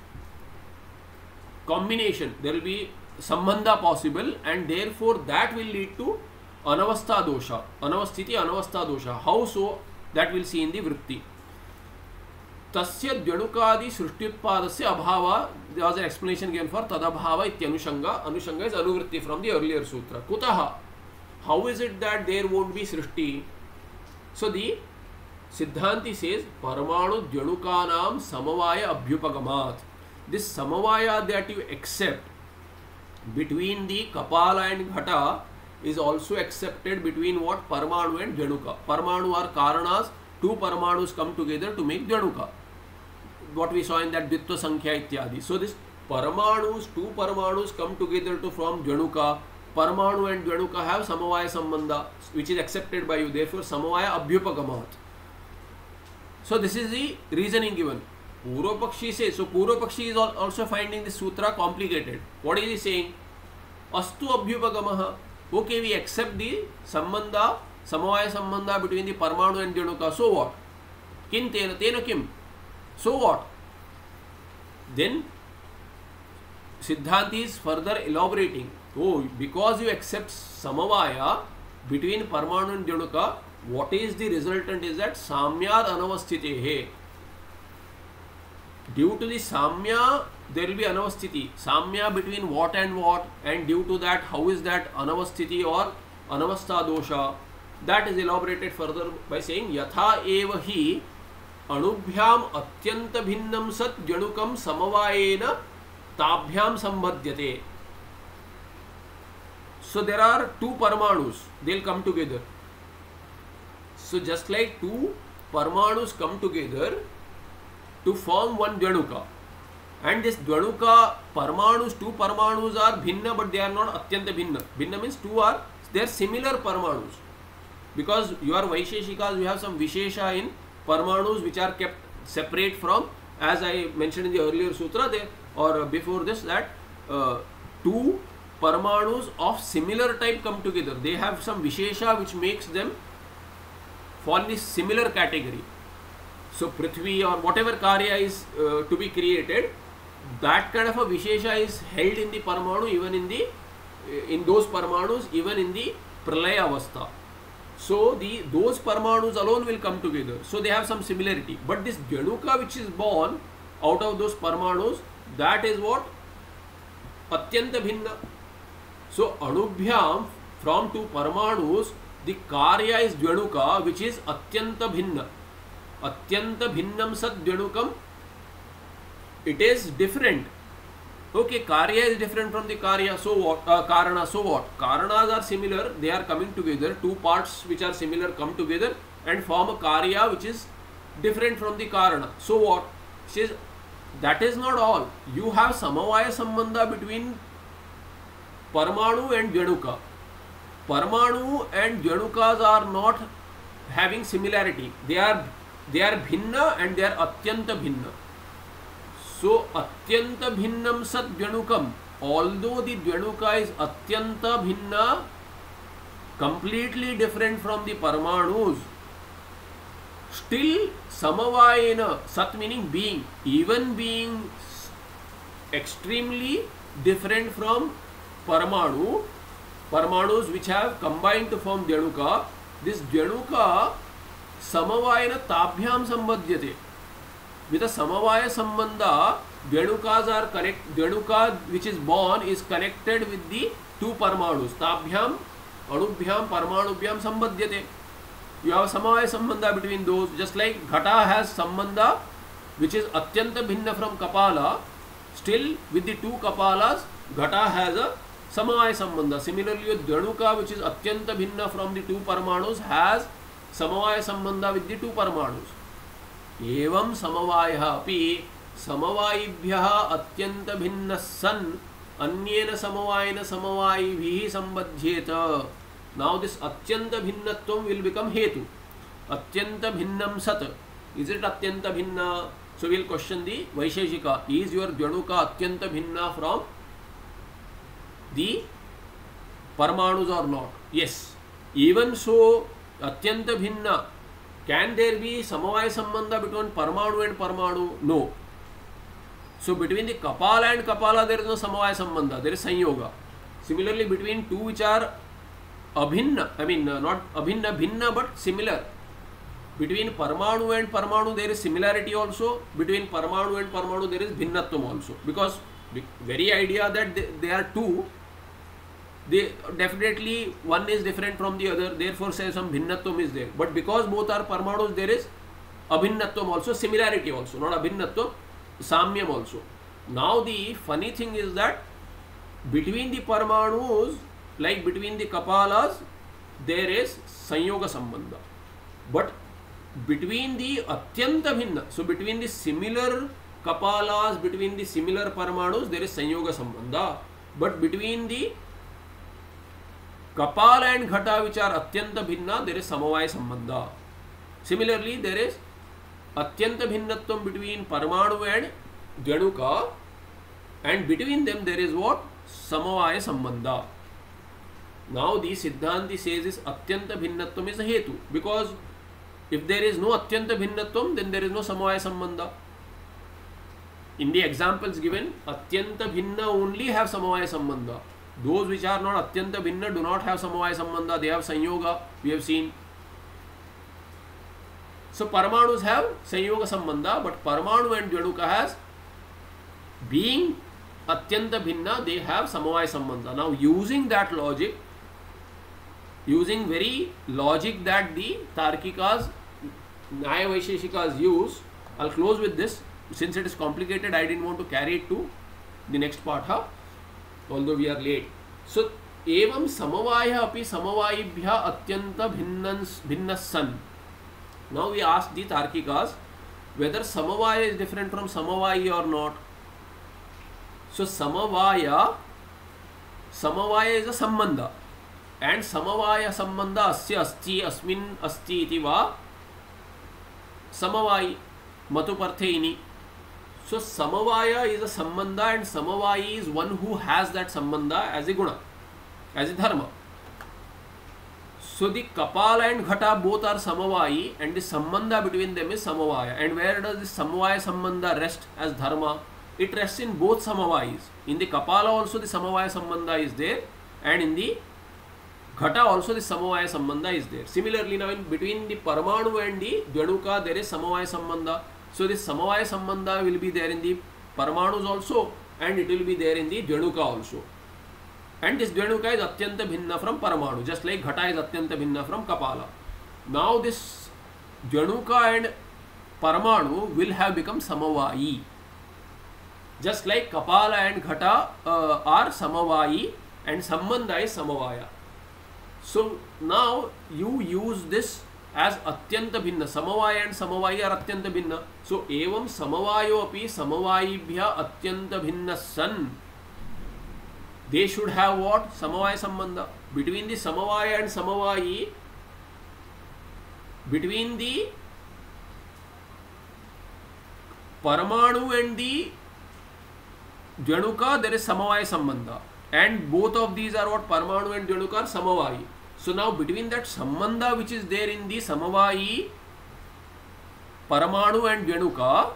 Speaker 1: combination, there will be sambandha possible, and therefore that will lead to anavastha dosha, anavasthiti anavastha dosha. How so? That we'll see in the vritti. Tasya dyanukadi srishtyutpadasya abhava. There was an explanation given for tadabhava ityanushanga. Anushanga is anuvritti from the earlier sutra. Kutaha? How is it that there won't be srishti? So the Siddhanti says Paramanu Dhyanukanam Samavaya Abhyupagamat. This Samavaya that you accept between the Kapala and Ghata is also accepted between what? Paramanu and Dhyanuka. Paramanu are Karanas. Two Paramanus come together to make Dhyanuka. What we saw in that Dvitva Sankhya Ityadi. So this Paramanus, two Paramanus come together to form Dhyanuka. Paramanu and Dhyanuka have Samavaya Sambandha, which is accepted by you. Therefore Samavaya Abhyupagamat. So this is the reasoning given. Purvapakshi says, so Purvapakshi is also finding this sutra complicated. What is he saying? Astu Abhyupagamaha. Okay, we accept the Sambandha, Samavaya Sambandha between the Paramanu and Dhyanuka. So what? Kin tena, tena kim? So what? Then Siddhanti is further elaborating. Oh, because you accept Samavaya between Paramanu and Dhyanuka, what is the resultant is that Samyad Anavasthitehe. Due to the Samya, there will be Anavasthiti. Samya between what, and due to that, how is that Anavasthiti or Anavastha dosha? That is elaborated further by saying Yatha eva hi Anubhyam atyanta bhinnam sat janukam samavayena tabhyam sambhadyate. So there are two Paramanus, they will come together. So just like two Paramanus come together to form one Dhyanuka, and this Dhyanuka Paramanus, two Paramanus are bhinna, but they are not atyanta bhinna. Bhinna means two are, they are similar Paramanus. Because you are Vaisheshikas, you have some Vishesha in Paramanus which are kept separate from, as I mentioned in the earlier sutra there, or before this, that two Paramanus of similar type come together. They have some Vishesha which makes them fall in this similar category. So Prithvi or whatever Karya is to be created, that kind of a Vishesha is held in the Paramanu, even in those Paramanus, even in the Pralaya Avastha. So those Paramanus alone will come together. So they have some similarity. But this Dhyanuka which is born out of those Paramanus, that is what? Atyanta bhinna. So Anubhyam, from two Paramanus, the Karya is Dhyanuka, which is Atyanta bhinna. Atyanta bhinnam sat Dhyanukam. It is different. Okay, Karya is different from the Karya, so what? Karana, so what? Karanas are similar, they are coming together, two parts which are similar come together and form a Karya which is different from the Karana. So what? She says, that is not all. You have Samavaya Sambandha between Paramanu and Dhyanuka. Paramanu and Dhyanukas are not having similarity. They are bhinna and they are atyanta bhinna. So atyanta bhinnam sat Dhyanukam. Although the Dhyanuka is atyanta bhinna, completely different from the Paramanus, still samavayena, sat meaning being, even being extremely different from Paramanus which have combined to form Dhyanuka, this Dhyanuka samavayena tabhyam sambhadyate. With a Samavaya Sambandha, Dhyanukas are connected. Dhyanuka which is born is connected with the two Paramanus. Tabhyam, Anubhyam, Paramanubhyam Sambhadyate. You have Samavaya Sambandha between those. Just like Ghata has Sambandha which is Atyanta Bhinna from Kapala. Still with the two Kapalas, Ghata has a Samavaya Sambandha. Similarly, Dhyanuka which is Atyanta Bhinna from the two Paramanus has Samavaya Sambandha with the two Paramanus. Evam samavaya api समवायिभ्यः अत्यंत भिन्न सन् अन्येन समवायेन समवायिभिः संबध्येत. Now this atyanta bhinnatvam will become hetu. Atyanta bhinnam sat. Is it atyanta bhinna? So we'll question the Vaisheshika. Is your Januka atyanta bhinna from the Paramanus or not? Yes. Even so, atyanta bhinna. Can there be samavaya sambandha between Paramanu and Paramanu? No. So between the Kapala and Kapala there is no samavaya sambandha. There is sanyoga. Similarly, between two which are abhinna, I mean not abhinna, bhinna but similar. Between Paramanu and Paramanu there is similarity also. Between Paramanu and Paramanu there is bhinnatvam also. Because the very idea that they are two, they definitely one is different from the other. Therefore, say some bhinnatvam is there. But because both are Paramanus, there is abhinnatvam also, similarity also, not abhinnatvam, samyam also. Now the funny thing is that between the Paramanus, like between the Kapalas, there is sanyoga sambandha. But between the atyanta bhinna, so between the similar Kapalas, between the similar Paramanus, there is sanyoga sambandha. But between the Kapala and Ghata, which are atyanta bhinna, there is samavaya sambandha. Similarly, there is atyanta bhinnatvam between Paramanu and Januka, and between them there is what? Samavaya sambandha. Now the Siddhanti says this atyanta bhinnatvam is a hetu, because if there is no atyanta bhinnatvam, then there is no samavaya sambandha. In the examples given, atyanta bhinna only have samavaya sambandha. Those which are not atyanta bhinna do not have samavaya sambandha, they have sanyoga, we have seen. So Paramanus have sanyoga sambandha, but Paramanu and Januka has, being atyanta bhinna, they have samavaya sambandha. Now using that logic, using very logic that the Tarkikas, Nyaya Vaisheshikas use, I'll close with this. Since it is complicated, I didn't want to carry it to the next part, although we are late. So, evam samavaya api samavayibhya atyanta bhinnas san. Now we ask the Tarkikas whether samavaya is different from samavayi or not. So, samavaya is a sambandha. And samavaya sambandha asya asti asmin asti iti va samavayi matupartheini. So samavaya is a sambandha and samavayi is one who has that sambandha as a guna, as a dharma. So the Kapala and Ghata both are samavayi and the sambandha between them is samavaya. And where does the samavaya sambandha rest as dharma? It rests in both samavayis. In the Kapala also the samavaya sambandha is there, and in the Ghata also the samavaya sambandha is there. Similarly, now in between the Paramanu and the Januka there is samavaya sambandha. So this samavaya sambandha will be there in the Paramanus also, and it will be there in the Januka also. And this Januka is atyanta bhinna from Paramanu, just like Ghata is atyanta bhinna from Kapala. Now this Januka and Paramanu will have become samavayi. Just like Kapala and Ghata are samavayi and sambandha is samavaya. So now you use this as atyanta bhinna. Samavaya and samavayi are atyanta bhinna. So evam samavayo api samavayibhya atyanta bhinna san. They should have what? Samavaya sambandha. Between the samavaya and samavayi, between the Paramanu and the Januka there is samavaya sambandha. And both of these are what? Paramanu and Januka are samavayi. So now between that sambandha which is there in the samavayi, Paramanu and Januka,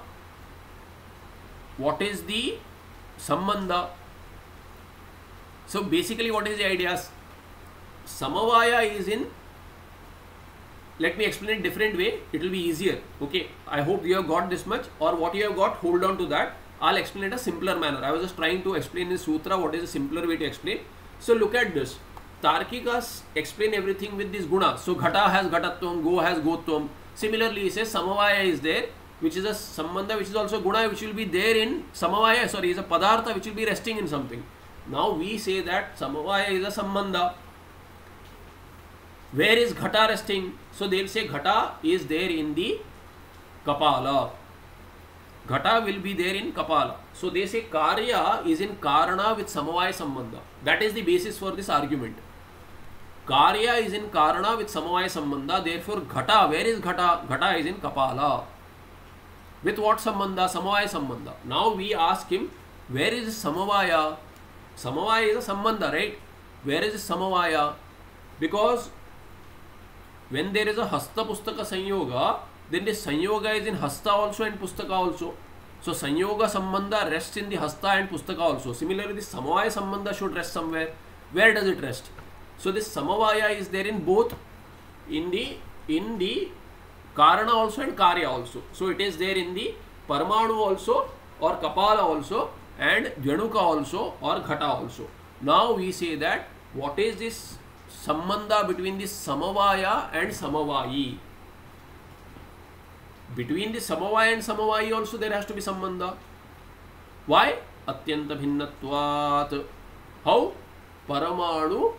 Speaker 1: what is the sambandha? So basically what is the idea? Samavaya is in, let me explain it different way, it will be easier. Okay, I hope you have got this much, or what you have got, hold on to that. I'll explain it a simpler manner. I was just trying to explain in Sutra what is a simpler way to explain. So look at this. Tarkikas explain everything with this guna. So Ghata has Ghatatvam, Go has Gotvam. Similarly, he says Samavaya is there, which is a sambandha, which is also guna, which will be there in Samavaya, sorry, is a padartha which will be resting in something. Now we say that Samavaya is a sambandha. Where is Ghata resting? So they will say Ghata is there in the Kapala. Ghata will be there in Kapala. So they say Karya is in Karana with Samavaya Sambandha. That is the basis for this argument. Karya is in Karana with Samavaya Sambandha. Therefore, Ghata, where is Ghata? Ghata is in Kapala. With what Sambandha? Samavaya Sambandha. Now we ask him, where is Samavaya? Samavaya is a Sambandha, right? Where is Samavaya? Because when there is a Hasta Pustaka Sanyoga, then the Sanyoga is in Hasta also and Pustaka also. So Sanyoga Sambandha rests in the Hasta and Pustaka also. Similarly, the Samavaya Sambandha should rest somewhere. Where does it rest? So this Samavaya is there in both, in the Karana also and Karya also. So it is there in the Parmanu also or Kapala also and Dvyanuka also or Ghata also. Now we say that what is this Sambandha between the Samavaya and Samavayi? Between the Samavaya and Samavayi also there has to be Sambandha. Why? Atyanta Bhinnatvat. How? Paramanu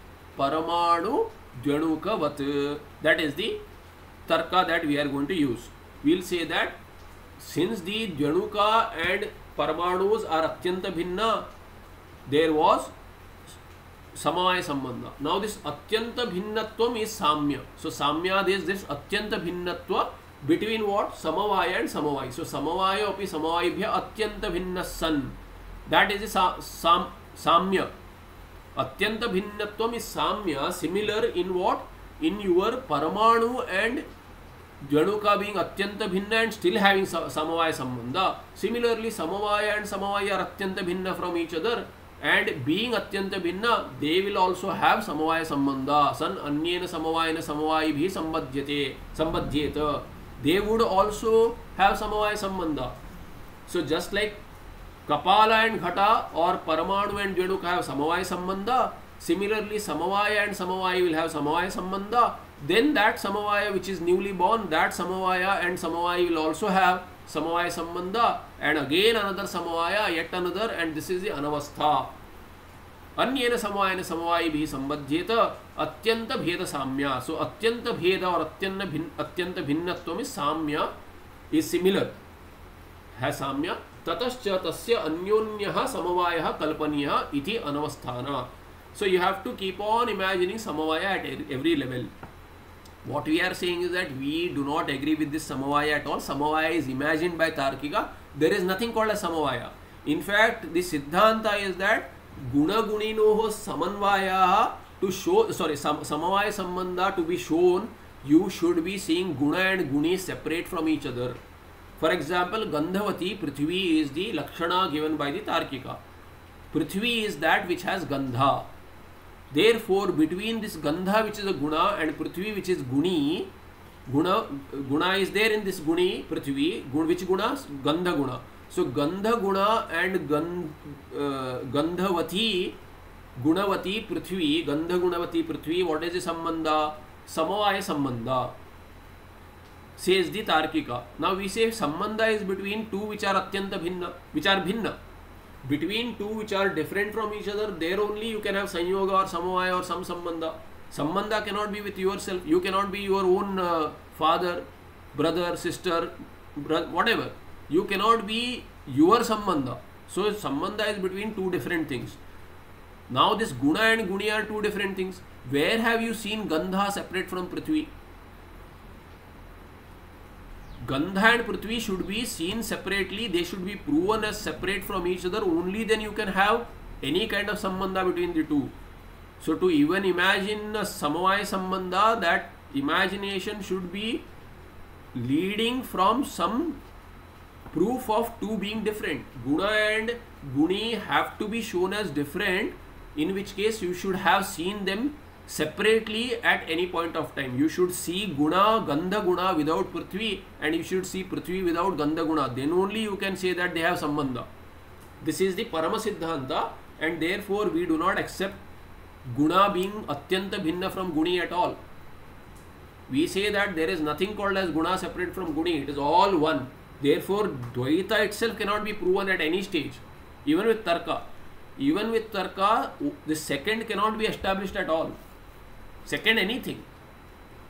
Speaker 1: Dvyanukavat. That is the Tarka that we are going to use. We will say that since the Dvyanuka and Paramanus are Atyanta Bhinna, there was Samavaya Sambandha. Now this Atyanta Bhinnatvam is Samya. So Samya is this Atyanta Bhinnatva between what? Samavaya and Samavayi. So Samavaya api Samavayibhya Atyanta Bhinna San. That is the Samya. Atyanta Bhinnatvam is Samya. Similar in what? In your Paramanu and Dvyanuka being Atyanta Bhinna and still having Samavaya Sambandha. Similarly, Samavaya and Samavaya are Atyanta Bhinna from each other, and being Atyanta Bhinna, they will also have Samavaya Sambandha. San Anyena Samavayana Samavayibhi Sambadhyeta. They would also have Samavaya Sambandha. So just like Kapala and Ghata or Paramanu and Dvyanuka have Samavaya Sambandha, similarly Samavaya and Samavayi will have Samavaya Sambandha. Then that Samavaya which is newly born, that Samavaya and Samavayi will also have Samavaya Sambandha, and again another Samavaya, yet another, and this is the Anavastha. Anyena Samavayana Samavayibhi Sambadhyeta Atyanta Bheda Samya. So Atyanta Bheda or Atyanta Bhinnatvam is Samya, is similar, has Samya. Tatascha tasya anyonyaha samavayaha kalpaniyaha iti anavasthana. So you have to keep on imagining Samavaya at every level. What we are saying is that we do not agree with this Samavaya at all. Samavaya is imagined by Tarkika. There is nothing called as Samavaya. In fact, the Siddhanta is that Guna Guninoho Samanvaya to show, Samavaya Sambandha to be shown, you should be seeing Guna and Guni separate from each other. For example, Gandhavati, Prithvi is the Lakshana given by the Tarkika. Prithvi is that which has Gandha. Therefore, between this Gandha which is a Guna and Prithvi which is Guni, Guna is there in this Guni, Prithvi. Which Guna? Gandha Guna. So, Gandha Guna and Gandhavati, Gunavati Prithvi, Gandha Gunavati Prithvi, what is the Sambandha? Samavaya Sambandha, says the Tarkika. Now we say Sambandha is between two which are Atyanta Bhinna, which are Bhinna. Between two which are different from each other, there only you can have Sanyoga or Samavaya or some Sambandha. Sambandha cannot be with yourself. You cannot be your own father, brother, sister, whatever. You cannot be your Sambandha. So Sambandha is between two different things. Now this Guna and Guni are two different things. Where have you seen Gandha separate from Prithvi? Gandha and Prithvi should be seen separately. They should be proven as separate from each other. Only then you can have any kind of Sambandha between the two. So to even imagine a Samavaya Sambandha, that imagination should be leading from some proof of two being different. Guna and Guni have to be shown as different, in which case you should have seen them separately at any point of time. You should see Guna, Gandha Guna without Prithvi, and you should see Prithvi without Gandha Guna. Then only you can say that they have Sambandha. This is the Parama Siddhanta, and therefore we do not accept Guna being Atyanta Bhinna from Guni at all. We say that there is nothing called as Guna separate from Guni. It is all one. Therefore, Dvaita itself cannot be proven at any stage, even with Tarka. Even with Tarka, the second cannot be established at all. Second anything.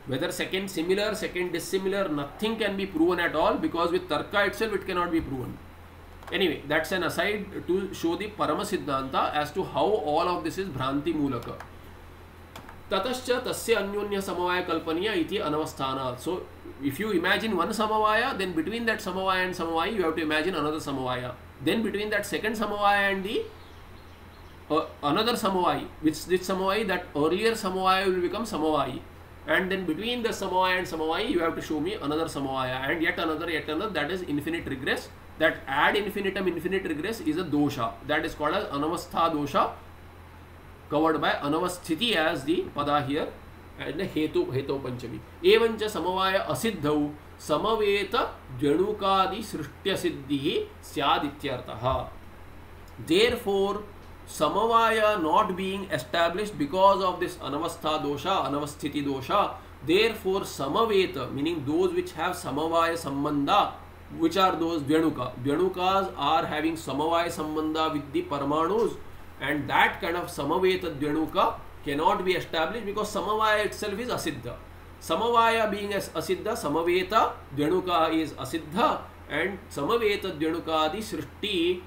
Speaker 1: Whether second similar, second dissimilar, nothing can be proven at all, because with tarka itself it cannot be proven. Anyway, that's an aside to show the Parama Siddhanta as to how all of this is Bhranti Mulaka. Tatascha tasya anyonya samavaya kalpaniya iti anavasthana. So, if you imagine one samavaya, then between that samavaya and samavaya, you have to imagine another samavaya. Then between that second samavaya and the another samavaya, which this samavaya, that earlier samavaya will become samavaya. And then between the samavaya and samavaya, you have to show me another samavaya, and yet another, that is infinite regress. That ad infinitum infinite regress is a dosha. That is called as anavastha dosha, covered by anavasthiti as the pada here, and the hetu panchami. Evancha samavaya asiddhau samaveta janukadi srishtya siddhi syad ityartha. Therefore, samavaya not being established because of this anavastha dosha, anavasthiti dosha, therefore samaveta, meaning those which have samavaya sambandha, which are those Dhyanuka. Dhyanukas are having samavaya sambandha with the Paramanus, and that kind of samaveta Dhyanuka cannot be established because samavaya itself is asiddha. Samavaya being as asiddha, samaveta Dhyanuka is asiddha, and samaveta Dhyanukadi srishti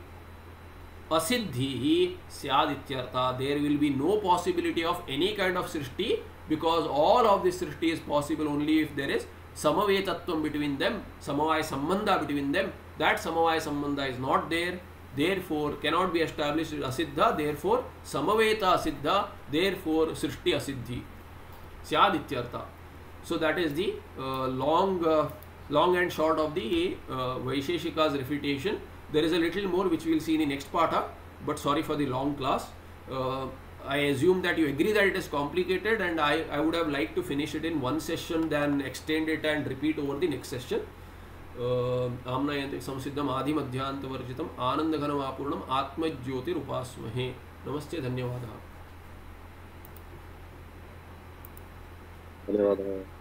Speaker 1: asiddhi syad ityartha. There will be no possibility of any kind of srishti, because all of this srishti is possible only if there is samavetatvam between them, samavaya sambandha between them. That samavaya sambandha is not there, therefore cannot be established asiddha, therefore samaveta asiddha, therefore srishti asiddhi syad ityartha. So that is the long and short of the Vaisheshika's refutation. There is a little more which we will see in the next partha, but sorry for the long class. I assume that you agree that it is complicated, and I would have liked to finish it in one session than extend it and repeat over the next session. Amnayantik samsiddham adi madhyanta varjitam anandaghanam apurnam atmajyotir upasmahe. Namaste, dhanyavadaha.